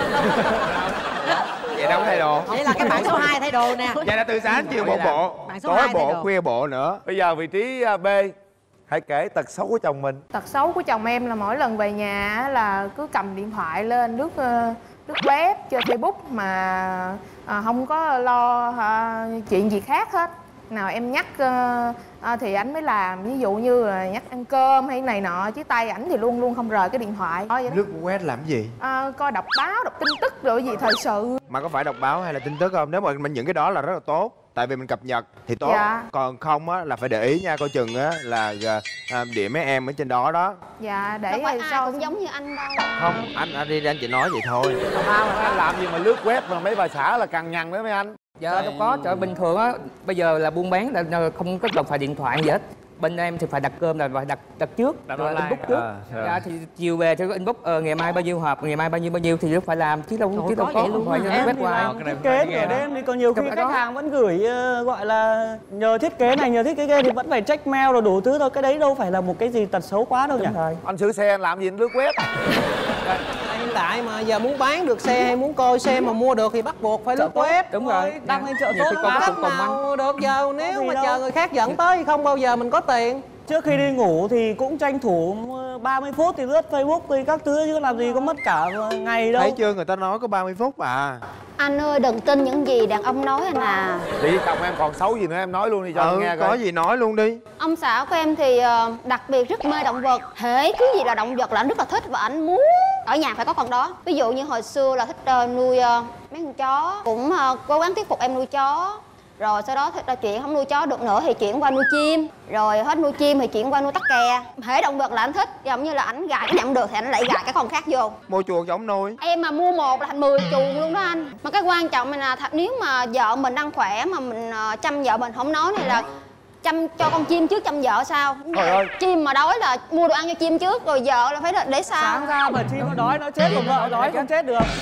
Vậy đâu có thay đồ. Vậy là cái bạn số hai thay đồ nè. Vậy là từ sáng chiều một bộ, tối bộ, khuya bộ nữa. Bây giờ vị trí B, hãy kể tật xấu của chồng mình. Tật xấu của chồng em là mỗi lần về nhà là cứ cầm điện thoại lên lướt lướt web, chơi Facebook mà à, không có lo à, chuyện gì khác hết. Nào em nhắc à, à, thì ảnh mới làm, ví dụ như là nhắc ăn cơm hay này nọ, chứ tay ảnh thì luôn luôn không rời cái điện thoại. Lướt web làm gì? À, coi đọc báo, đọc tin tức rồi gì thời sự. Mà có phải đọc báo hay là tin tức không? Nếu mà những cái đó là rất là tốt, tại vì mình cập nhật thì tốt. Dạ. Còn không á là phải để ý nha, coi chừng á là à, điểm mấy em ở trên đó đó. Dạ, để đâu phải ai sau cũng giống như anh đâu. Không, anh anh đi anh chỉ nói vậy thôi. Sao mà anh làm gì mà lướt web mà mấy bà xã là cằn nhằn đó mấy anh? Dạ đâu có, trời bình thường á, bây giờ là buôn bán là không có cần phải điện thoại gì hết. Bên em thì phải đặt cơm là phải đặt đặt trước, đặt rồi online. inbox trước. À, dạ thì chiều về thì có inbox ờ, ngày mai bao nhiêu hộp, ngày mai bao nhiêu bao nhiêu thì phải làm chứ đâu chứ đâu có vậy luôn phải hả? như Em web thì làm ngoài. thiết kế nửa đêm thì còn nhiều khi Không, khách đó. hàng vẫn gửi uh, gọi là nhờ thiết kế này nhờ thiết kế kia thì vẫn phải check mail rồi đủ thứ thôi, cái đấy đâu phải là một cái gì tật xấu quá đâu nhỉ. Anh sửa xe anh làm gì anh lướt web? Hiện tại mà giờ muốn bán được xe hay muốn coi xe mà mua được thì bắt buộc phải lướt web. Đúng rồi, đăng lên chợ Nhiều tốt khi con quá. có Cách cùng cùng ăn. nào được giờ nếu gì mà đâu. chờ người khác dẫn tới thì không bao giờ mình có tiền. Trước khi đi ngủ thì cũng tranh thủ ba mươi phút thì lướt Facebook thì các thứ chứ làm gì có mất cả ngày đâu. Thấy chưa, người ta nói có ba mươi phút à. Anh ơi đừng tin những gì đàn ông nói anh à. Đi chồng em còn xấu gì nữa em nói luôn đi cho Ừ, anh nghe có coi. gì nói luôn đi. Ông xã của em thì ờ, đặc biệt rất mê động vật. Hễ cứ gì là động vật là anh rất là thích và anh muốn ở nhà phải có con đó. Ví dụ như hồi xưa là thích ờ, nuôi ờ, mấy con chó, cũng ờ, cố gắng thuyết phục em nuôi chó. Rồi sau đó là chuyện không nuôi chó được nữa thì chuyển qua nuôi chim. Rồi hết nuôi chim thì chuyển qua nuôi tắc kè. Hễ động vật là anh thích, giống như là ảnh gài cái nhận được thì anh lại gài cái con khác vô. Mua chuột giống nuôi. Em mà mua một là thành mười chuồng luôn đó anh. Mà cái quan trọng là thật, nếu mà vợ mình đang khỏe mà mình uh, chăm vợ mình không nói này là chăm cho con chim trước chăm vợ sao. Trời ơi. Chim mà đói là mua đồ ăn cho chim trước rồi vợ là phải để sao. Sáng ra mà chim nó đói nó chết còn vợ đói không chết được.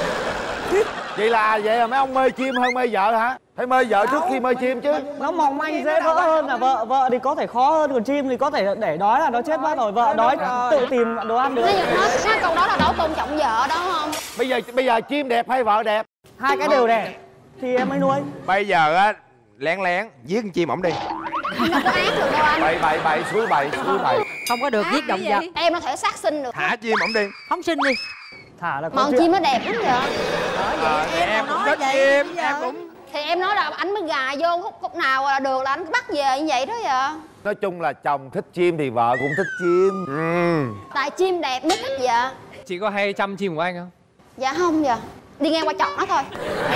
Vậy là vậy là mấy ông mê chim hơn mê vợ hả? Phải mê vợ trước khi mê chim chứ. Nó mỏng manh dễ vỡ hơn là vợ vợ thì có thể khó hơn, còn chim thì có thể để đói là nó chết mất rồi, vợ đói tự tìm đồ ăn được. Nói, nói, nói câu đó là đâu tôn trọng vợ đó không? Bây giờ bây giờ chim đẹp hay vợ đẹp? Hai cái đều đẹp thì em mới nuôi. Bây giờ á lén lén giết con chim ổng đi. Không có ác được đâu anh. Bậy bậy bậy suối bậy suối bậy. Không có được giết động vật. Em nó thể sát sinh được. Thả chim ổng đi. Không sinh đi. Thả là Mà con chim nó đẹp lắm vậy. À, em, em cũng thích chim, em cũng. Thì em nói là anh mới gài vô khúc, khúc nào là được là anh bắt về như vậy đó vậy. Nói chung là chồng thích chim thì vợ cũng thích chim. Ừ. Tại chim đẹp mới thích vậy. Chị có hay chăm chim của anh không? Dạ không vậy. Đi ngang qua chọt nó thôi.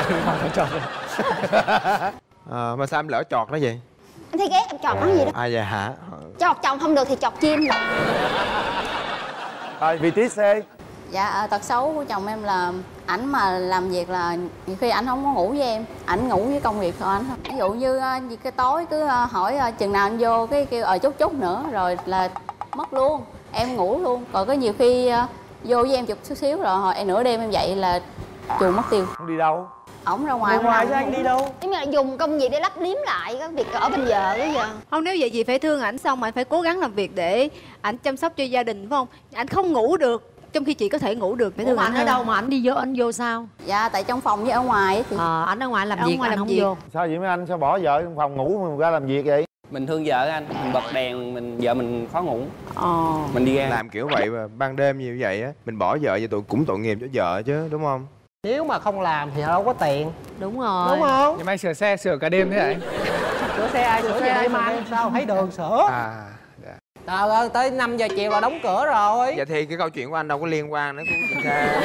À, mà sao em lỡ chọt nó vậy? Anh thấy ghét em chọt nó gì đó. À dạ hả? Chọt chồng không được thì chọt chim. Rồi vị trí C. Dạ, tật xấu của chồng em là Ảnh mà làm việc là nhiều khi ảnh không có ngủ với em, ảnh ngủ với công việc của ảnh. Ví dụ như gì cái tối cứ hỏi chừng nào anh vô, cái kêu ờ chút chút nữa rồi là mất luôn, em ngủ luôn. Còn có nhiều khi vô với em chụp chút xíu rồi hồi nửa đêm em dậy là chuồn mất tiêu. Không đi đâu? Ổng ra ngoài. Ra ngoài chứ anh đi đâu? Giống như là dùng công việc để lấp liếm lại cái việc ở bên vợ bây giờ. Không, nếu vậy chị phải thương ảnh, xong ảnh phải cố gắng làm việc để ảnh chăm sóc cho gia đình, phải không? Ảnh không ngủ được trong khi chị có thể ngủ được. Phải thương ảnh ở đâu mà ảnh đi vô, ảnh vô sao? Dạ tại trong phòng với ở ngoài thì ờ ảnh ở ngoài làm ở việc, ngoài anh làm không việc. vô. Sao vậy mấy anh? Sao bỏ vợ trong phòng ngủ mà ra làm việc vậy? Mình thương vợ anh, mình bật đèn, mình vợ mình khó ngủ. Ờ. Mình đi ra làm kiểu vậy mà ban đêm như vậy á, mình bỏ vợ vậy tụi cũng tội nghiệp cho vợ chứ, đúng không? Nếu mà không làm thì đâu có tiền. Đúng rồi. Đúng không? Ngày mai sửa xe sửa cả đêm thế hả anh? Sửa xe ai sửa xe đêm ăn sao thấy đường sửa. À, dạ. Trời ơi, tới năm giờ chiều là đóng cửa rồi. Dạ thì cái câu chuyện của anh đâu có liên quan đến của xe.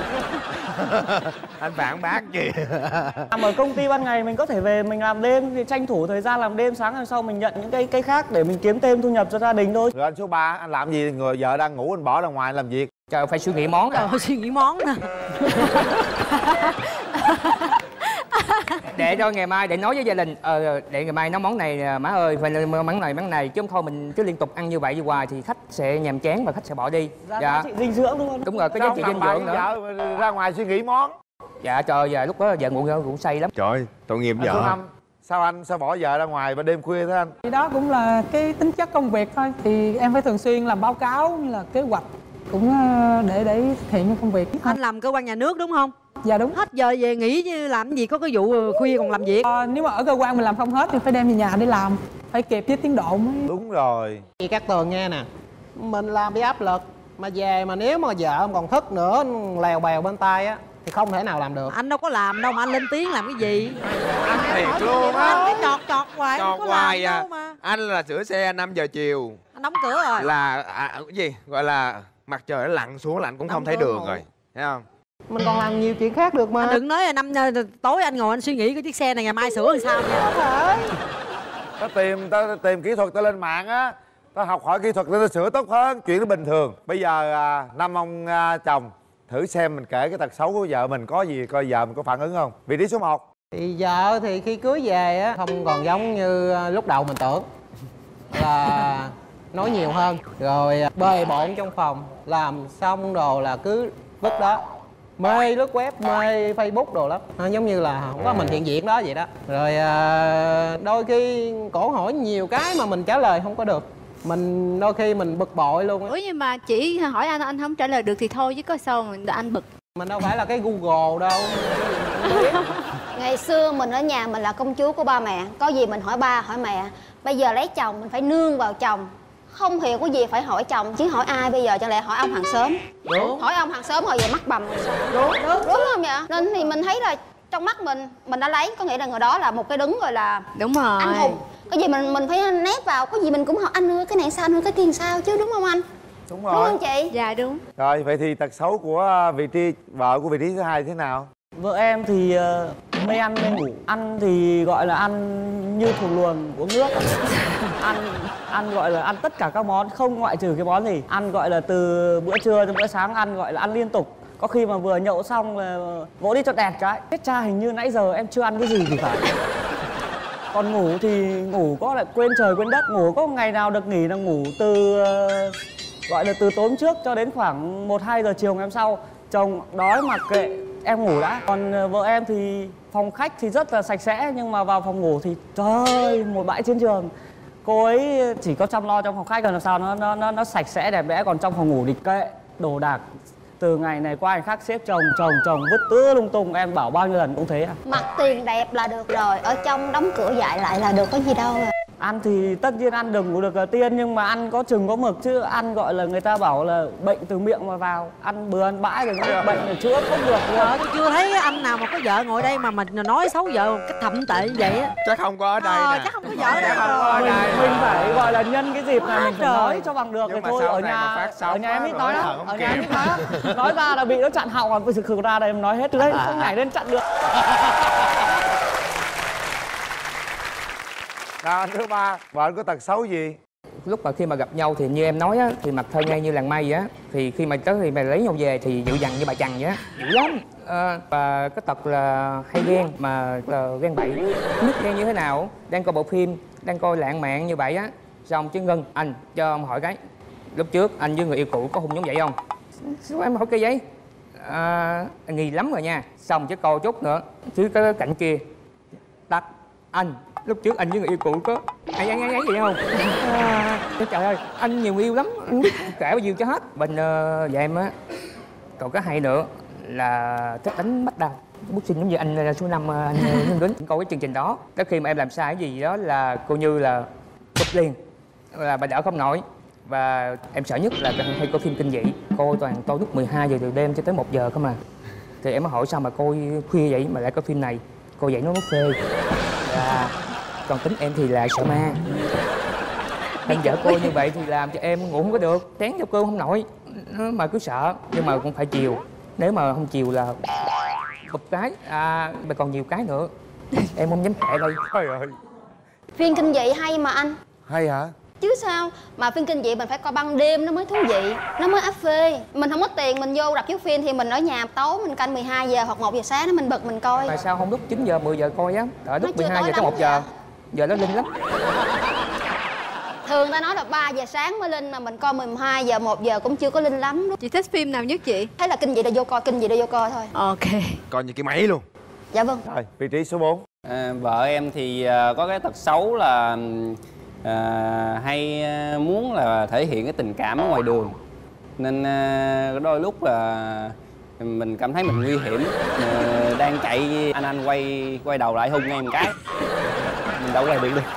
Anh phản bác gì? Làm ở công ty ban ngày mình có thể về mình làm đêm thì tranh thủ thời gian làm đêm, sáng hôm sau mình nhận những cái cái khác để mình kiếm thêm thu nhập cho gia đình thôi. Rồi anh số ba, anh làm gì? Người vợ đang ngủ anh bỏ ra ngoài làm việc. Trời, phải suy nghĩ món Trời ơi, suy nghĩ món nè. để cho ngày mai để nói với gia đình ờ để ngày mai nấu món này má ơi, phải món này món này chứ không thôi mình cứ liên tục ăn như vậy đi hoài thì khách sẽ nhàm chán và khách sẽ bỏ đi. Giá dạ. trị dinh dưỡng đúng không? Đúng rồi, cái giá trị dinh dưỡng nữa. Vợ ra ngoài suy nghĩ món. Dạ trời, giờ lúc đó vợ ngủ ngủ say lắm. Trời, tội nghiệp Anh vợ. Năm, sao anh sao bỏ vợ ra ngoài ban đêm khuya thế anh? Thì đó cũng là cái tính chất công việc thôi. Thì em phải thường xuyên làm báo cáo như là kế hoạch cũng để để thực hiện công việc. Anh làm cơ quan nhà nước đúng không? Dạ đúng. Hết giờ về nghỉ chứ làm gì có cái vụ khuya còn làm việc. À, nếu mà ở cơ quan mình làm không hết thì phải đem về nhà để làm, phải kịp với tiến độ mới. Đúng rồi. Chị Cát Tường nghe nè, mình làm bị áp lực mà về mà nếu mà vợ còn thức nữa lèo bèo bên tay á thì không thể nào làm được. Anh đâu có làm đâu mà anh lên tiếng làm cái gì? Anh thiệt luôn á. Anh cứ chọt chọt hoài, Chọt không có hoài làm à. đâu mà. Anh là sửa xe năm giờ chiều. Anh đóng cửa rồi. Là à, cái gì? Gọi là mặt trời nó lặn xuống là anh cũng Đóng không thấy cửa đường ngủ. rồi. Thấy không? Mình còn làm nhiều chuyện khác được mà. Anh đừng nói là năm tối anh ngồi anh suy nghĩ cái chiếc xe này ngày mai sửa làm sao nha. Tao tìm tao tìm kỹ thuật tao lên mạng á, tao học hỏi kỹ thuật để tao sửa tốt hơn, chuyện đó bình thường. Bây giờ à, năm ông à, chồng thử xem mình kể cái tật xấu của vợ mình có gì, coi vợ mình có phản ứng không. Vị trí số một. Thì vợ thì khi cưới về á không còn giống như lúc đầu mình tưởng, là nói nhiều hơn rồi bề bộn trong phòng, làm xong đồ là cứ vứt đó, mê lướt web, mê Facebook đồ lắm. À, giống như là không có mình hiện diện đó vậy đó. Rồi à, đôi khi cổ hỏi nhiều cái mà mình trả lời không có được, mình đôi khi mình bực bội luôn. Ủa nhưng mà chỉ hỏi anh anh không trả lời được thì thôi chứ có sao mà anh bực. Mình đâu phải là cái Google đâu. Ngày xưa mình ở nhà mình là công chúa của ba mẹ, có gì mình hỏi ba hỏi mẹ. Bây giờ lấy chồng mình phải nương vào chồng, không hiểu có gì phải hỏi chồng chứ hỏi ai bây giờ, chẳng lẽ hỏi ông hàng xóm? Đúng. Hỏi ông hàng xóm hồi về mắc bầm rồi sao? Đúng. Đúng, đúng không vậy? Nên thì mình thấy là trong mắt mình mình đã lấy, có nghĩa là người đó là một cái đứng gọi là đúng rồi anh hùng. Cái gì mình mình phải nép vào, có gì mình cũng hỏi anh ơi cái này sao, anh ơi cái kia sao chứ, đúng không anh? Đúng Đúng rồi. không chị? Dạ đúng. Rồi vậy thì tật xấu của vị trí vợ của vị trí thứ hai thế nào? Vợ em thì uh, mê ăn mê ngủ. Ăn thì gọi là ăn như thuộc luồng uống nước. Ăn ăn gọi là ăn tất cả các món, không ngoại trừ cái món gì. Ăn gọi là từ bữa trưa đến bữa sáng, ăn gọi là ăn liên tục. Có khi mà vừa nhậu xong là vỗ đi cho đẹp cái. Chết cha, hình như nãy giờ em chưa ăn cái gì thì phải. Còn ngủ thì ngủ có lại quên trời quên đất. Ngủ có ngày nào được nghỉ là ngủ từ uh, gọi là từ tối trước cho đến khoảng một hai giờ chiều ngày hôm sau. Chồng đói mặc kệ, em ngủ đã. Còn vợ em thì phòng khách thì rất là sạch sẽ, nhưng mà vào phòng ngủ thì trời ơi, một bãi chiến trường. Cô ấy chỉ có chăm lo trong phòng khách, còn làm sao nó nó nó, nó sạch sẽ đẹp đẽ, còn trong phòng ngủ thì kệ đồ đạc từ ngày này qua ngày khác xếp chồng chồng chồng vứt tứ lung tung. Em bảo bao nhiêu lần cũng thế à. Mặt tiền đẹp là được rồi, ở trong đóng cửa dại lại là được, có gì đâu à. Ăn thì tất nhiên ăn đừng ngủ được là tiên, nhưng mà ăn có chừng có mực chứ. Ăn gọi là người ta bảo là bệnh từ miệng mà vào, ăn bừa ăn bãi rồi bệnh là chữa không được. Ờ, tôi chưa thấy anh nào mà có vợ ngồi đây mà mình nói xấu vợ cách thậm tệ như vậy á. Chắc không có ở đây ờ, nè. chắc không có vợ ở đây Không có ở mình, đây. mình phải gọi là nhân cái dịp này mình phải trời. nói cho bằng được. Nhưng Thì mà thôi sau ở này nhà mà phát sóng ở nhà em á, ít nói rồi lắm, thở không ở nhà em kịp. ít nói lắm. Nói ra là bị nó chặn họng, còn thực sự ra đây em nói hết đấy, không nhảy lên chặn được. Nào anh thứ ba, vợ anh có tật xấu gì? lúc mà khi mà gặp nhau thì như em nói á, thì mặt thơ ngay như làng mây á, thì khi mà tới thì mà lấy nhau về thì dịu dàng như bà chằn vậy á, dữ lắm. À, và cái tật là hay ghen, mà là ghen bậy, biết ghen như thế nào. Đang coi bộ phim, đang coi lãng mạn như vậy á, xong chứ Ngân, anh cho em hỏi cái, lúc trước anh với người yêu cũ có hung giống vậy không? Sao em hỏi cái vậy? À, nghi lắm rồi nha. Xong chứ coi chút nữa, chứ cái cạnh kia tắt. Anh, lúc trước anh với người yêu cũ có ai ăn ăn ấy vậy không? À, trời ơi, anh nhiều yêu lắm, anh biết kể bao nhiêu cho hết. Bên uh, và em á, còn có hay nữa là thích đánh bắt đầu. Bút sinh giống như anh số năm anh Hương Đến coi cái chương trình đó. Tới khi mà em làm sai cái gì đó là cô như là bụp liền, là bà đỡ không nổi. Và em sợ nhất là hay coi phim kinh dị, coi toàn tối lúc mười hai giờ từ đêm cho tới một giờ không à. Thì em mới hỏi sao mà coi khuya vậy mà lại coi phim này, coi vậy nó nó phê. Và còn tính em thì là sợ ma. Anh vợ cô như vậy thì làm cho em ngủ không có được, chán cho cơm không nổi, mà cứ sợ. Nhưng mà cũng phải chiều, nếu mà không chiều là bụp cái, à mà còn nhiều cái nữa em không dám kể đây. Trời ơi, Phim kinh dị hay mà anh. hay hả? Chứ sao, mà phim kinh dị mình phải coi ban đêm nó mới thú vị, nó mới áp phê. Mình không có tiền mình vô rạp chiếu phim thì mình ở nhà tối mình canh mười hai giờ hoặc một giờ sáng đó mình bật mình coi. Tại sao không lúc chín giờ mười giờ coi á, đợi lúc Nó mười chưa hai giờ tối tới một lắm giờ. giờ. Giờ nó linh lắm. Thường ta nói là ba giờ sáng mới linh, mà mình coi mười hai giờ một giờ cũng chưa có linh lắm. Chị thích phim nào nhất chị? Thấy là kinh dị là vô coi, kinh dị là vô coi thôi. Ok. Coi như cái máy luôn. Dạ vâng. Rồi, vị trí số bốn. À, vợ em thì à, có cái tật xấu là à, hay à, muốn là thể hiện cái tình cảm ở ngoài đường, nên à, đôi lúc là mình cảm thấy mình nguy hiểm, à, đang chạy anh anh quay quay đầu lại hung ngay một cái, mình đâu quay được được.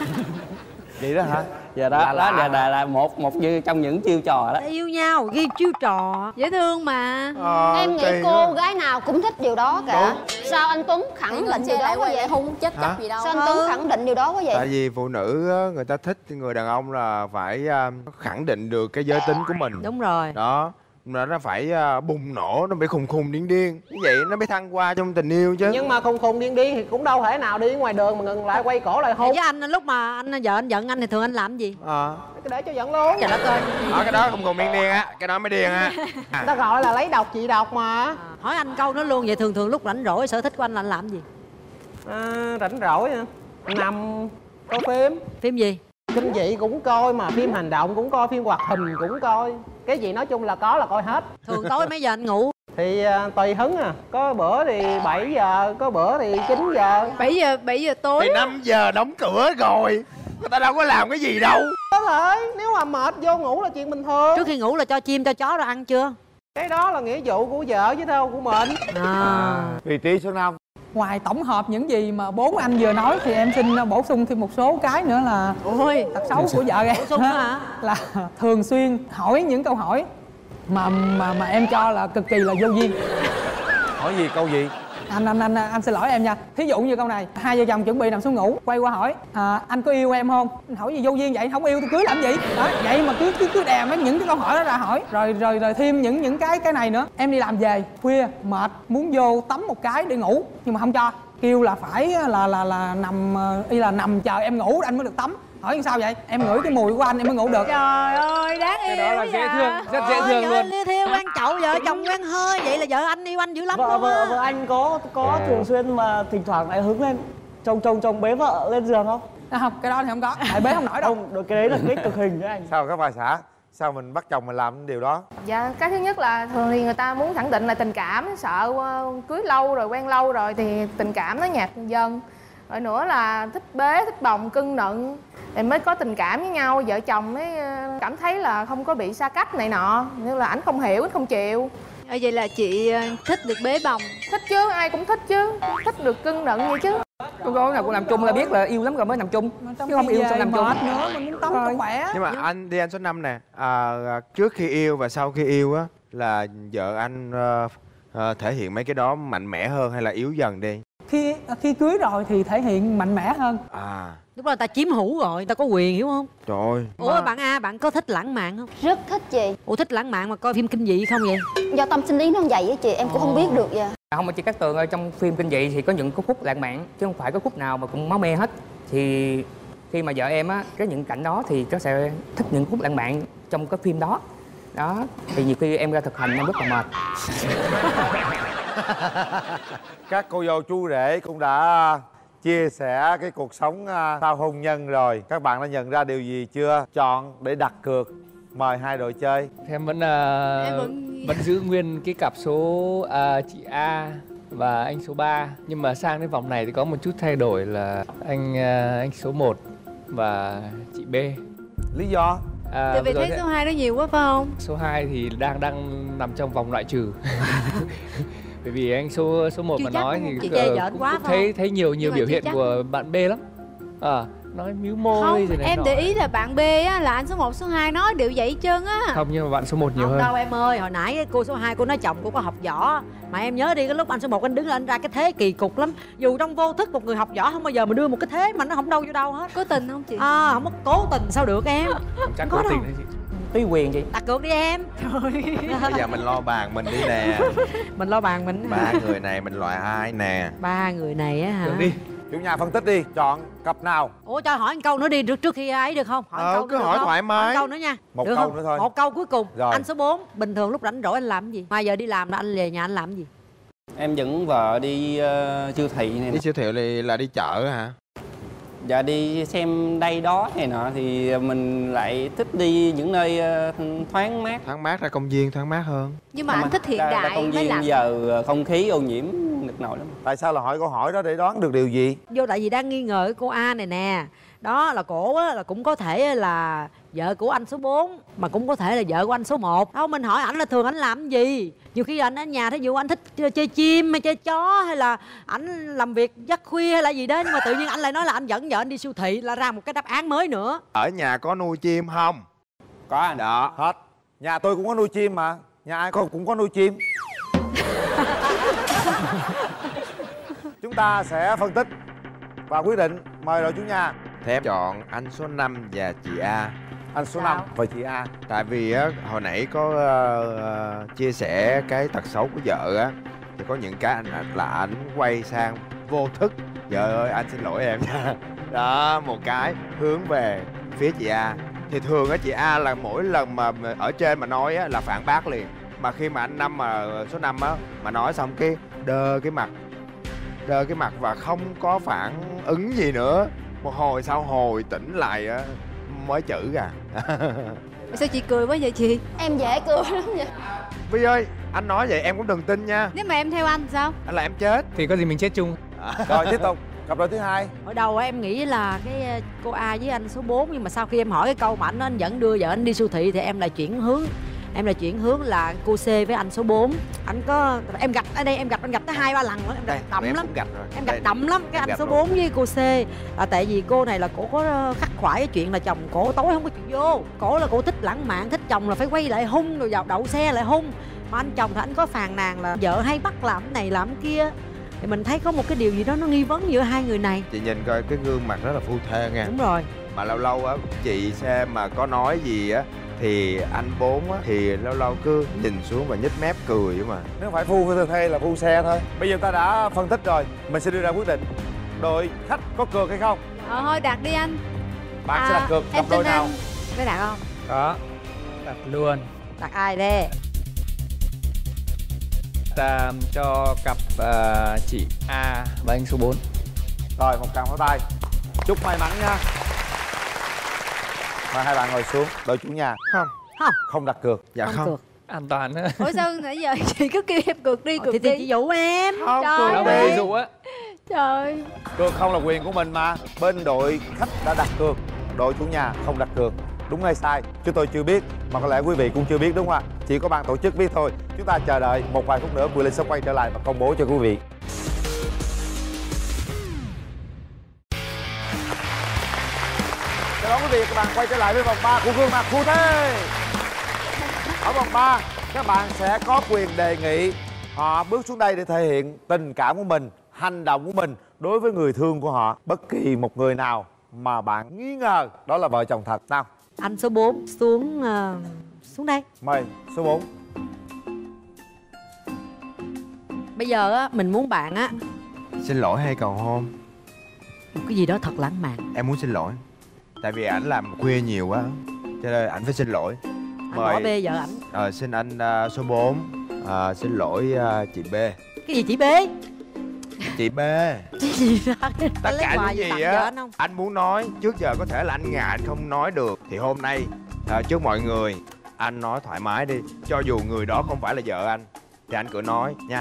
Vậy đó hả? Dạ đó, Là đó lạ là, là, là một một như trong những chiêu trò đó. Yêu nhau ghi chiêu trò Dễ thương mà. À, Em nghĩ kỳ cô đó. gái nào cũng thích điều đó cả. Sao anh Tuấn khẳng định điều đó quá vậy? Hung chết Hả? chóc gì đâu. Sao anh Tuấn khẳng định điều đó quá vậy? Tại vì phụ nữ á, người ta thích người đàn ông là phải à, khẳng định được cái giới tính của mình. Đúng rồi. Đó, nó nó phải à, bùng nổ, nó phải khùng khùng điên điên, như vậy nó mới thăng qua trong tình yêu chứ. Nhưng mà khùng khùng điên điên thì cũng đâu thể nào đi ngoài đường mà ngừng lại quay cổ lại hôn. Với anh lúc mà anh vợ anh giận anh thì thường anh làm gì? À. Cái để cho giận luôn. Trời đất ơi. Đó, cái đó khùng khùng điên điên á, cái đó mới điên á. Người ta gọi là lấy độc trị độc mà. À, hỏi anh câu đó luôn, vậy thường thường lúc rảnh rỗi sở thích của anh là anh làm gì? À, rảnh rỗi hả? Nằm coi phim. Phim gì? Kinh dị cũng coi, mà phim hành động cũng coi, phim hoạt hình cũng coi. Cái gì nói chung là có là coi hết. Thường tối mấy giờ anh ngủ? Thì à, tùy hứng à, có bữa thì bảy giờ, có bữa thì chín giờ. bảy giờ bảy giờ tối. Thì năm giờ đóng cửa rồi, người ta đâu có làm cái gì đâu. Có thể, nếu mà mệt vô ngủ là chuyện bình thường. Trước khi ngủ là cho chim cho chó ra ăn chưa? Cái đó là nghĩa vụ của vợ chứ đâu của mình. À. Vị trí số năm. Ngoài tổng hợp những gì mà bốn anh vừa nói thì em xin bổ sung thêm một số cái nữa là Ôi, tật xấu của vợ em. bổ sung hả? Là thường xuyên hỏi những câu hỏi mà mà mà em cho là cực kỳ là vô duyên. Hỏi gì, câu gì? Anh anh anh anh xin lỗi em nha. Thí dụ như câu này, hai vợ chồng chuẩn bị nằm xuống ngủ, quay qua hỏi à, anh có yêu em không? Anh hỏi gì vô duyên vậy? Không yêu thì cưới làm gì? Đó, vậy mà cứ cứ cứ đè mấy những cái câu hỏi đó ra hỏi, rồi rồi rồi thêm những những cái cái này nữa. Em đi làm về khuya mệt muốn vô tắm một cái để ngủ nhưng mà không cho, kêu là phải là là là nằm y là nằm chờ em ngủ anh mới được tắm. Hỏi sao vậy? Em ngửi cái mùi của anh em mới ngủ được. Trời ơi, đáng yêu. Cái đó là dễ thương, rất dễ Ôi, thương vợ luôn. lia thiêu quen chậu, vợ chồng quen hơi, vậy là vợ anh yêu anh dữ lắm Vợ luôn vợ á. vợ anh có có thường xuyên mà thỉnh thoảng lại hứng lên chồng chồng chồng bế vợ lên giường không? À, không, cái đó thì không có, tại bế không nổi đâu. Không, cái đấy là cái cực hình đấy anh. Sao các bà xã? Sao mình bắt chồng mình làm điều đó? Dạ, cái thứ nhất là thường thì người ta muốn khẳng định là tình cảm, sợ uh, cưới lâu rồi, quen lâu rồi thì tình cảm nó nhạt dần. Rồi nữa là thích bế, thích bồng, cưng nựng thì mới có tình cảm với nhau, vợ chồng mới uh, cảm thấy là không có bị xa cách này nọ, như là ảnh không hiểu, ảnh không chịu. À, vậy là chị thích được bế bồng? Thích chứ, ai cũng thích chứ, thích được cưng nựng vậy chứ. Cô gái nào cũng làm chung là biết là yêu lắm rồi mới làm chung, chứ không yêu sao làm chung. Mệt nữa, mình muốn tắm cho khỏe. Nhưng mà anh đi anh số năm nè, à, trước khi yêu và sau khi yêu á là vợ anh à, à, thể hiện mấy cái đó mạnh mẽ hơn hay là yếu dần đi? Khi khi cưới rồi thì thể hiện mạnh mẽ hơn. À, Lúc đó người ta chiếm hữu rồi, người ta có quyền, hiểu không? trời ơi. Ủa mà... bạn A, bạn có thích lãng mạn không? Rất thích chị. Ủa thích lãng mạn mà coi phim kinh dị không vậy? Do tâm sinh lý nó vậy á chị, em cũng không biết được vậy. Không, mà chị Cát Tường ơi, trong phim kinh dị thì có những cái khúc lãng mạn chứ không phải có khúc nào mà cũng máu me hết. Thì Khi mà vợ em á, có những cảnh đó thì nó sẽ thích những khúc lãng mạn trong cái phim đó. Đó, thì nhiều khi em ra thực hành em rất là mệt. Các cô dâu chú rể cũng đã chia sẻ cái cuộc sống sau hôn nhân rồi. Các bạn đã nhận ra điều gì chưa? Chọn để đặt cược. Mời hai đội chơi. Em vẫn, uh, Em vẫn... vẫn giữ nguyên cái cặp số uh, chị A và anh số ba. Nhưng mà sang đến vòng này thì có một chút thay đổi là anh uh, anh số một và chị B. Lý do? À, tại vì thấy số hai nó nhiều quá phải không? Số hai thì đang đang nằm trong vòng loại trừ. Bởi vì anh số số một mà nói thì chị chê vợ cũng, quá cũng phải thấy thấy nhiều nhiều biểu hiện chắc... của bạn B lắm. À, nói míu môi không, rồi này em nọ. để ý là bạn B á, là anh số một, số hai nói đều vậy hết trơn á. Không, nhưng mà bạn số một nhiều không hơn. đâu em ơi, hồi nãy cô số hai cô nói chồng cô có học võ. Mà em nhớ đi, cái lúc anh số một anh đứng lên anh ra cái thế kỳ cục lắm. Dù trong vô thức một người học võ không bao giờ mà đưa một cái thế mà nó không đâu vô đâu hết. Cố tình không chị? À, không có cố tình sao được em. Chắc cố tình đấy chị. Tùy quyền chị. Đặt cược đi em. Bây giờ mình lo bàn mình đi nè. Mình lo bàn mình. Ba người này mình loại ai nè? Ba người này á hả? Được đi. Chủ nhà phân tích đi, chọn cặp nào? Ủa cho hỏi một câu nữa đi, trước trước khi ấy được không? Hỏi ờ, câu cứ hỏi thoải mái. Hỏi câu nữa nha. Một được câu không? nữa thôi. Một câu cuối cùng. Rồi. Anh số bốn, bình thường lúc rảnh rỗi anh làm gì? Ngoài giờ đi làm là anh về nhà anh làm gì? Em dẫn vợ đi uh, siêu thị này. Đi siêu thị là, là đi chợ hả? Dạ đi xem đây đó này nọ thì mình lại thích đi những nơi uh, thoáng mát. Thoáng mát, ra công viên thoáng mát hơn. Nhưng mà anh thích hiện ra, đại ra công mới viên làm. giờ không khí ô nhiễm nghịch nổi lắm. Tại sao là hỏi câu hỏi đó để đoán được điều gì? Vô tại vì đang nghi ngờ cái cô A này nè. Đó là cổ á, là cũng có thể là vợ của anh số bốn mà cũng có thể là vợ của anh số một. Đâu mình hỏi ảnh là thường ảnh làm cái gì? Nhiều khi anh ở nhà thí dụ anh thích chơi, chơi chim hay chơi chó hay là ảnh làm việc giấc khuya hay là gì đó, nhưng mà tự nhiên anh lại nói là anh dẫn vợ anh đi siêu thị, là ra một cái đáp án mới nữa. Ở nhà có nuôi chim không? Có anh. Đó, hết. Nhà tôi cũng có nuôi chim mà. Nhà ai cũng có nuôi chim. Chúng ta sẽ phân tích và quyết định. Mời đội chủ nhà. Thì em chọn anh số năm và chị A. Anh số năm và chị A. Tại vì á, hồi nãy có uh, chia sẻ cái tật xấu của vợ á, thì có những cái anh là ảnh quay sang vô thức. Vợ ơi anh xin lỗi em nha. Đó, một cái hướng về phía chị A. Thì thường á chị A là mỗi lần mà ở trên mà nói á là phản bác liền. Mà khi mà anh năm mà số năm á mà nói xong cái đơ cái mặt, đơ cái mặt và không có phản ứng gì nữa. Một hồi sau hồi tỉnh lại á mới chữ à. Sao chị cười quá vậy chị? Em dễ cười lắm vậy. Vi ơi, anh nói vậy em cũng đừng tin nha. Nếu mà em theo anh sao? Anh là em chết. Thì có gì mình chết chung. Rồi tiếp tục. Cặp đôi thứ hai. Hồi đầu em nghĩ là cái cô A với anh số bốn, nhưng mà sau khi em hỏi cái câu mà anh, anh vẫn đưa vợ anh đi siêu thị thì em lại chuyển hướng. Em lại chuyển hướng là cô C với anh số bốn. Anh có em gạch ở đây, em gạch anh gạch tới hai ba lần nữa, em gạch đậm lắm. Gạch rồi. Em gạch đây, đậm lắm cái anh số luôn. bốn với cô C. Là tại vì cô này là cổ có khắc khoải cái chuyện là chồng cổ tối không có chịu vô. Cổ là cổ thích lãng mạn, thích chồng là phải quay lại hung rồi vào đậu xe lại hung. Mà anh chồng thì anh có phàn nàn là vợ hay bắt làm cái này làm cái kia. Thì mình thấy có một cái điều gì đó nó nghi vấn giữa hai người này. Chị nhìn coi cái gương mặt rất là phu thê nha. Đúng rồi. Mà lâu lâu á chị xem mà có nói gì á thì anh bốn á thì lâu lâu cứ nhìn xuống và nhếch mép cười mà. Nếu phải phu với thê là phu xe thôi. Bây giờ ta đã phân tích rồi, mình sẽ đưa ra quyết định. Đội khách có cược hay không? Ờ thôi đặt đi anh. Bạn à, sẽ đặt cược cặp đôi nào? anh. Có đặt không? Có. Đặt luôn. Đặt ai đây? Ta cho cặp uh, chị A và anh số bốn. Rồi, một tràng pháo tay. Chúc may mắn nha. Mời hai bạn ngồi xuống. Đội chủ nhà. Không. Không. Không đặt cược. Dạ không. không. Cược. An toàn á. Ủa sao nãy giờ chị cứ kêu em cược đi, cược thì, đi. thì chị dụ em. Không, Trời Đâu ơi. ví dụ á. Trời. Cược không là quyền của mình mà. Bên đội khách đã đặt cược, đội chủ nhà không đặt cược. Đúng hay sai chúng tôi chưa biết, mà có lẽ quý vị cũng chưa biết đúng không ạ? Chỉ có ban tổ chức biết thôi. Chúng ta chờ đợi một vài phút nữa Quyền Linh sẽ quay trở lại và công bố cho quý vị. Chào đón quý vị và các bạn quay trở lại với vòng ba của Gương Mặt Phu Thê. Ở vòng ba, các bạn sẽ có quyền đề nghị họ bước xuống đây để thể hiện tình cảm của mình, hành động của mình đối với người thương của họ. Bất kỳ một người nào mà bạn nghi ngờ đó là vợ chồng thật. Nào, anh số bốn xuống uh, xuống đây. mời số bốn. Bây giờ á mình muốn bạn á Xin lỗi hay cầu hôn? một cái gì đó thật lãng mạn. Em muốn xin lỗi. Tại vì ảnh làm khuya nhiều quá, cho nên ảnh phải xin lỗi. Anh bỏ bê vợ ảnh. Ờ, xin anh uh, số bốn uh, xin lỗi uh, chị B. Cái gì chị B? Chị B. Cái gì ra? Tất cả quà những gì gì tặng á vợ anh không? anh muốn nói trước giờ có thể là anh ngại anh không nói được, thì hôm nay uh, trước mọi người anh nói thoải mái đi, cho dù người đó không phải là vợ anh thì anh cứ nói nha.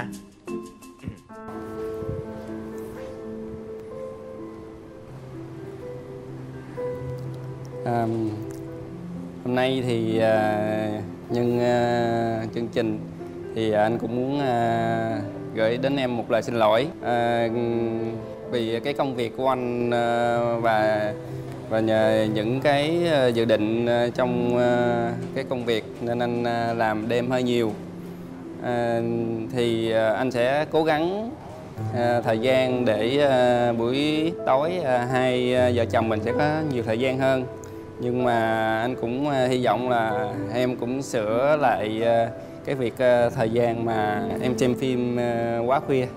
À, hôm nay thì à, nhân à, chương trình thì anh cũng muốn à, gửi đến em một lời xin lỗi à, vì cái công việc của anh à, và và nhờ những cái dự định trong à, cái công việc nên anh à, làm đêm hơi nhiều. À, thì à, anh sẽ cố gắng à, thời gian để à, buổi tối à, hai à, vợ chồng mình sẽ có nhiều thời gian hơn. Nhưng mà anh cũng uh, hy vọng là em cũng sửa lại uh, cái việc uh, thời gian mà em xem phim uh, quá khuya.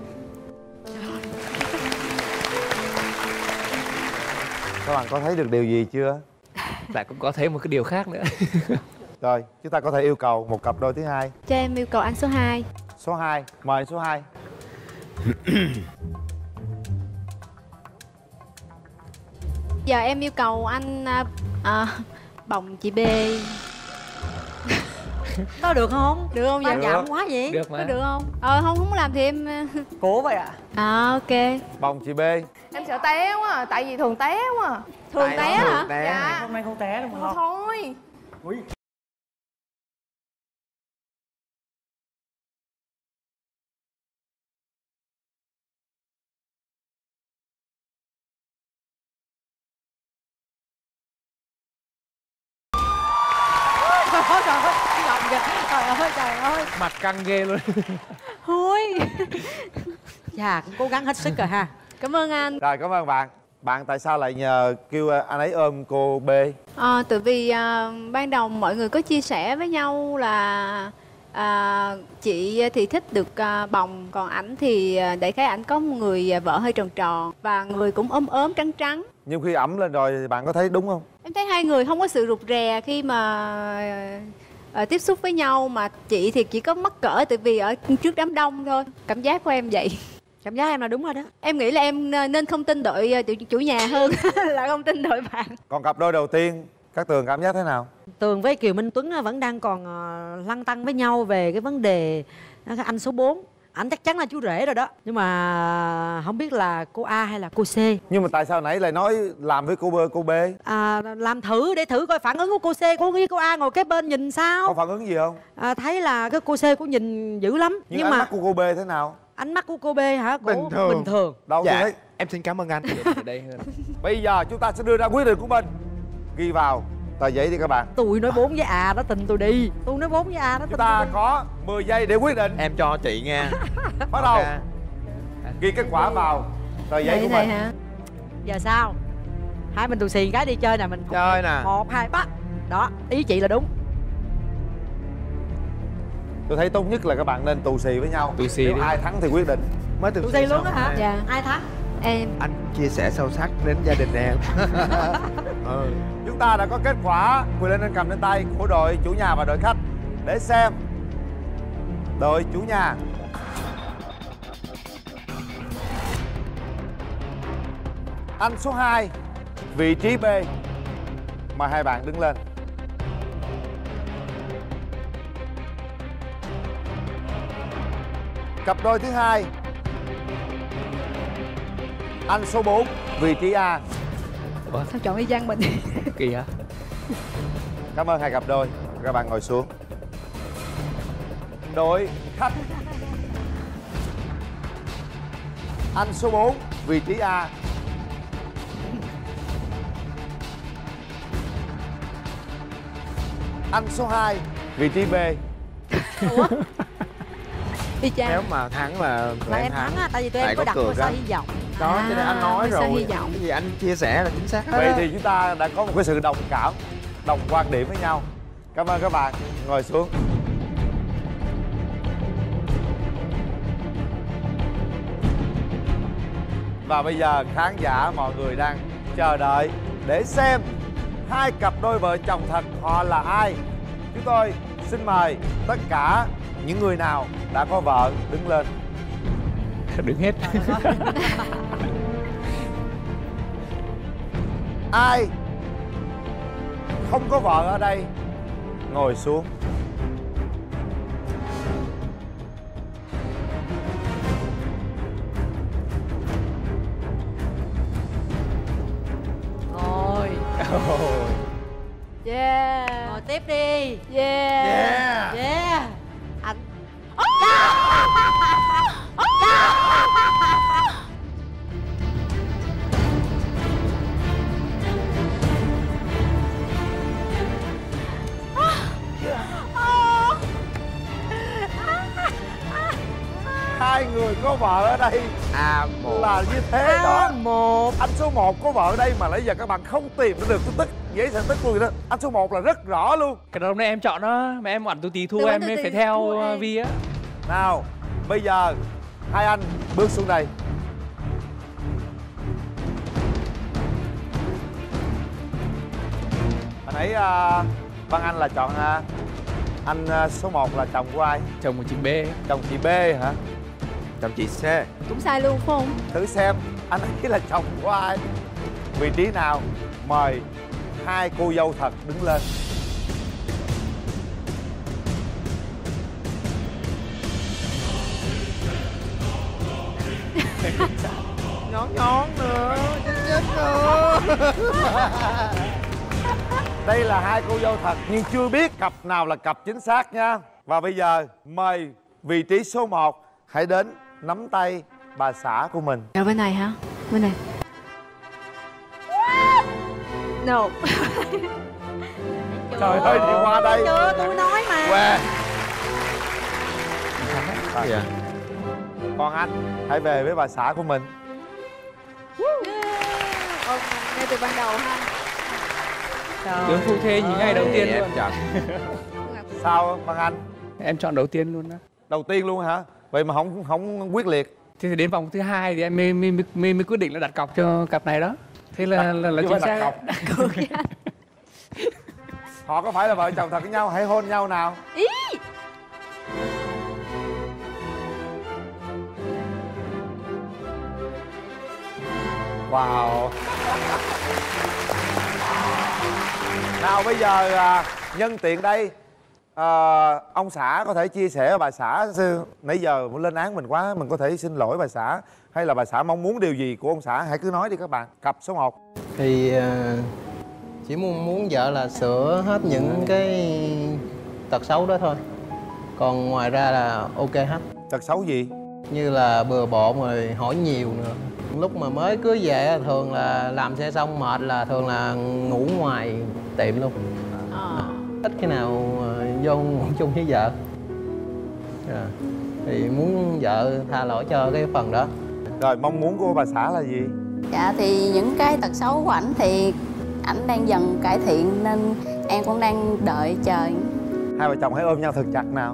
Các bạn có thấy được điều gì chưa? Lại cũng có thấy một cái điều khác nữa. Rồi, chúng ta có thể yêu cầu một cặp đôi thứ hai. Cho em yêu cầu anh số hai. Số hai, mời số hai. Giờ em yêu cầu anh à, à, bồng chị B. Có được không? Được không vậy? Giảm quá vậy? Được mà. Có được không? Ờ không, không làm thì em... Cố vậy ạ. À ok. Bồng chị B. Em sợ té quá à, tại vì thường té quá à. Thường Tại té nó hả? thường té. Dạ. Hôm nay không té đâu mà lo. Thôi. Ui. Trời ơi, cái giọng kìa. Trời ơi, trời ơi. Mặt căng ghê luôn. Thôi. Dạ, cũng cố gắng hết sức rồi ha. Cảm ơn anh. Rồi, cảm ơn bạn. Bạn tại sao lại nhờ kêu anh ấy ôm cô B? À, tại vì à, ban đầu mọi người có chia sẻ với nhau là à, chị thì thích được à, bồng, còn ảnh thì à, đại khái ảnh có một người vợ hơi tròn tròn và người cũng ốm ốm trắng trắng. Nhưng khi ẩm lên rồi thì bạn có thấy đúng không? Em thấy hai người không có sự rụt rè khi mà à, tiếp xúc với nhau, mà chị thì chỉ có mắc cỡ tại vì ở trước đám đông thôi. Cảm giác của em vậy. Cảm giác em là đúng rồi đó. Em nghĩ là em nên không tin đội chủ, chủ nhà hơn là không tin đội bạn. Còn cặp đôi đầu tiên, các Tường cảm giác thế nào? Tường với Kiều Minh Tuấn vẫn đang còn lăn tăn với nhau về cái vấn đề anh số bốn. Ảnh chắc chắn là chú rể rồi đó. Nhưng mà không biết là cô A hay là cô C. Nhưng mà tại sao nãy lại nói làm với cô B, cô B? À, làm thử để thử coi phản ứng của cô C. Cô với cô A ngồi kế bên nhìn sao. Có phản ứng gì không? À, thấy là cái cô C cô nhìn dữ lắm. Nhưng, Nhưng ánh mà mắt của cô B thế nào? ánh mắt của cô B hả? Cô Bình thường. Bình thường. Đâu Dạ, tôi thấy. em xin cảm ơn anh. Ở đây hơn. Bây giờ chúng ta sẽ đưa ra quyết định của mình. Ghi vào tờ giấy đi các bạn. Tôi nói bốn với A đó tình tôi đi. Tôi nói bốn với A đó tình Chúng ta tôi đi. có mười giây để quyết định. Em cho chị nha. Bắt đầu. Ok. Ghi kết quả vào tờ giấy của này mình. hả? Giờ sao? Hai mình tù xì cái đi chơi nè mình. Chơi nè. Một, hai, bắt. Đó, ý chị là đúng. Tôi thấy tốt nhất là các bạn nên tù xì với nhau. Tù xì Nếu đi. ai thắng thì quyết định. Mới từ Tù xì luôn đó hả? Dạ. Ai thắng? Em. Anh chia sẻ sâu sắc đến gia đình em. Ừ. Chúng ta đã có kết quả quyền lên cầm lên tay của đội chủ nhà và đội khách. Để xem đội chủ nhà anh số hai, vị trí B. Mời hai bạn đứng lên. Cặp đôi thứ hai, anh số bốn, vị trí A. Sao chọn y chang mình? Kỳ hả? Cảm ơn hai cặp đôi. Các bạn ngồi xuống. Đội khách, anh số bốn, vị trí A. Anh số hai, vị trí B. Ủa? Y chang. Nếu mà thắng là tụi Là em thắng á, tại vì tụi em Tại có có đặt cược ngôi sao á. hy vọng. Đó, cho nên anh nói ngôi sao rồi. hy vọng. Cái gì anh chia sẻ là chính xác hết. Vậy thì chúng ta đã có một cái sự đồng cảm, đồng quan điểm với nhau. Cảm ơn các bạn. Ngồi xuống. Và bây giờ khán giả mọi người đang chờ đợi để xem hai cặp đôi vợ chồng thật họ là ai? Chúng tôi xin mời tất cả những người nào đã có vợ đứng lên. Đứng hết. Ai không có vợ ở đây ngồi xuống. Ngồi. Yeah. Ngồi tiếp đi. Yeah. Yeah. Yeah. Anh. Hai người có vợ ở đây A một là như thế A đó. một. Anh số một có vợ ở đây mà nãy giờ các bạn không tìm được, tôi tức dễ sợ tức luôn đó. Anh số một là rất rõ luôn. Cái đó hôm nay em chọn đó, mà em quản tôi tí Từ thua bữa em tôi nên tí phải theo thua em. Vi á. Nào, bây giờ hai anh bước xuống đây. Hồi nãy uh, Văn Anh là chọn uh, anh uh, số một là chồng của ai? Chồng của chị B. Chồng chị B hả? Chồng chị C. Cũng sai luôn phải không? Thử xem anh ấy là chồng của ai? Vị trí nào? Mời hai cô dâu thật đứng lên. Nhón nhón nữa, chết chết nữa. Đây là hai cô dâu thật nhưng chưa biết cặp nào là cặp chính xác nha. Và bây giờ mời vị trí số một hãy đến nắm tay bà xã của mình. Ở bên này hả? Bên này. No. Trời ơi, đi qua đây. Chưa, tôi nói mà. Què. Dạ. Còn anh hãy về với bà xã của mình. Ôm ngay từ ban đầu ha. Đứa phu thê nhìn ngày đầu tiên Em luôn. chọn. Sao Văn Anh? Em chọn đầu tiên luôn đó. Đầu tiên luôn hả? Vậy mà không không quyết liệt. Thì đến vòng thứ hai thì em mới, mới, mới, mới quyết định là đặt cọc cho cặp này đó. Thế là là, là, là chính xác. Đặt cọc. Họ có phải là vợ chồng thật với nhau? Hãy hôn nhau nào. Ý. Wow. Nào bây giờ à, nhân tiện đây à, ông xã có thể chia sẻ với bà xã nãy giờ lên án mình quá, mình có thể xin lỗi bà xã hay là bà xã mong muốn điều gì của ông xã, hãy cứ nói đi các bạn. Cặp số một Thì uh, chỉ muốn muốn vợ là sửa hết những cái tật xấu đó thôi. Còn ngoài ra là ok hết. Tật xấu gì? Như là bừa bộn rồi hỏi nhiều nữa. Lúc mà mới cưới về thường là làm xe xong mệt là thường là ngủ ngoài tiệm luôn. Ờ. Ít khi nào vô ngủ chung với vợ. À, thì muốn vợ tha lỗi cho cái phần đó. Rồi mong muốn của bà xã là gì? Dạ thì những cái tật xấu của ảnh thì ảnh đang dần cải thiện nên em cũng đang đợi chờ. Hai vợ chồng hãy ôm nhau thật chặt nào.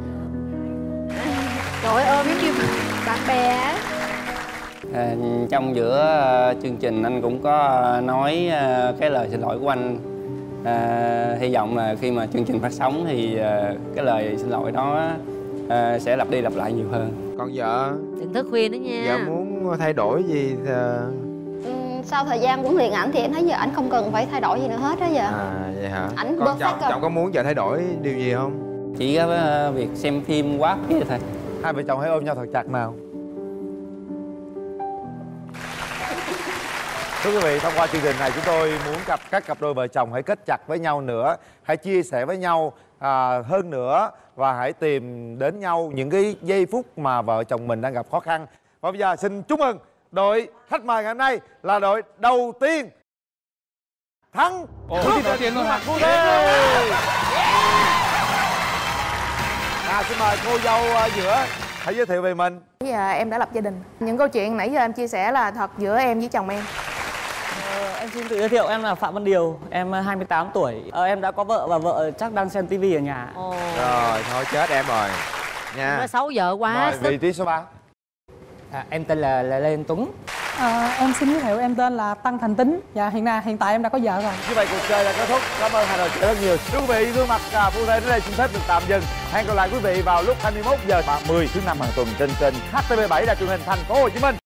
Trời ơi, ôm giống như bạn bè á. À, trong giữa uh, chương trình anh cũng có uh, nói uh, cái lời xin lỗi của anh. À, hy vọng là khi mà chương trình phát sóng thì uh, cái lời xin lỗi đó uh, sẽ lặp đi lặp lại nhiều hơn. Còn vợ? Đừng thức khuya nữa nha. Vợ muốn thay đổi gì thì... Ừ, sau thời gian huấn luyện ảnh thì em thấy giờ ảnh không cần phải thay đổi gì nữa hết đó giờ. À vậy hả? Ảnh Còn perfect chồng, rồi. chồng có muốn vợ thay đổi điều gì không? Chỉ có uh, việc xem phim quá kia thôi. Hai vợ chồng hãy ôm nhau thật chặt nào. Thưa quý vị, thông qua chương trình này chúng tôi muốn cặp các cặp đôi vợ chồng hãy kết chặt với nhau nữa, hãy chia sẻ với nhau à, hơn nữa và hãy tìm đến nhau những cái giây phút mà vợ chồng mình đang gặp khó khăn. Và bây giờ xin chúc mừng đội khách mời ngày hôm nay là đội đầu tiên thắng. Ồ, đầu tiên luôn hả? À, xin mời cô dâu uh, giữa hãy giới thiệu về mình. Bây giờ em đã lập gia đình. Những câu chuyện nãy giờ em chia sẻ là thật giữa em với chồng em. Ờ, em xin tự giới thiệu, em là Phạm Văn Điều, em hai mươi tám tuổi. Ờ, em đã có vợ và vợ chắc đang xem tivi ở nhà. Ồ. Rồi, thôi chết em rồi nha. Nó xấu vợ quá. Mời vị trí số ba. À, em tên là, là Lê Anh Tuấn. À, em xin giới thiệu em tên là Tăng Thành Tính. Dạ hiện nay hiện tại em đã có vợ rồi. Như vậy cuộc chơi đã kết thúc. Cảm ơn hai đội chơi rất nhiều. Thưa quý vị, gương mặt à, phu thê đến đây xin phép được tạm dừng. Hẹn gặp lại quý vị vào lúc hai mươi mốt giờ ba mươi thứ năm hàng tuần trên kênh H T V bảy đài truyền hình Thành phố Hồ Chí Minh.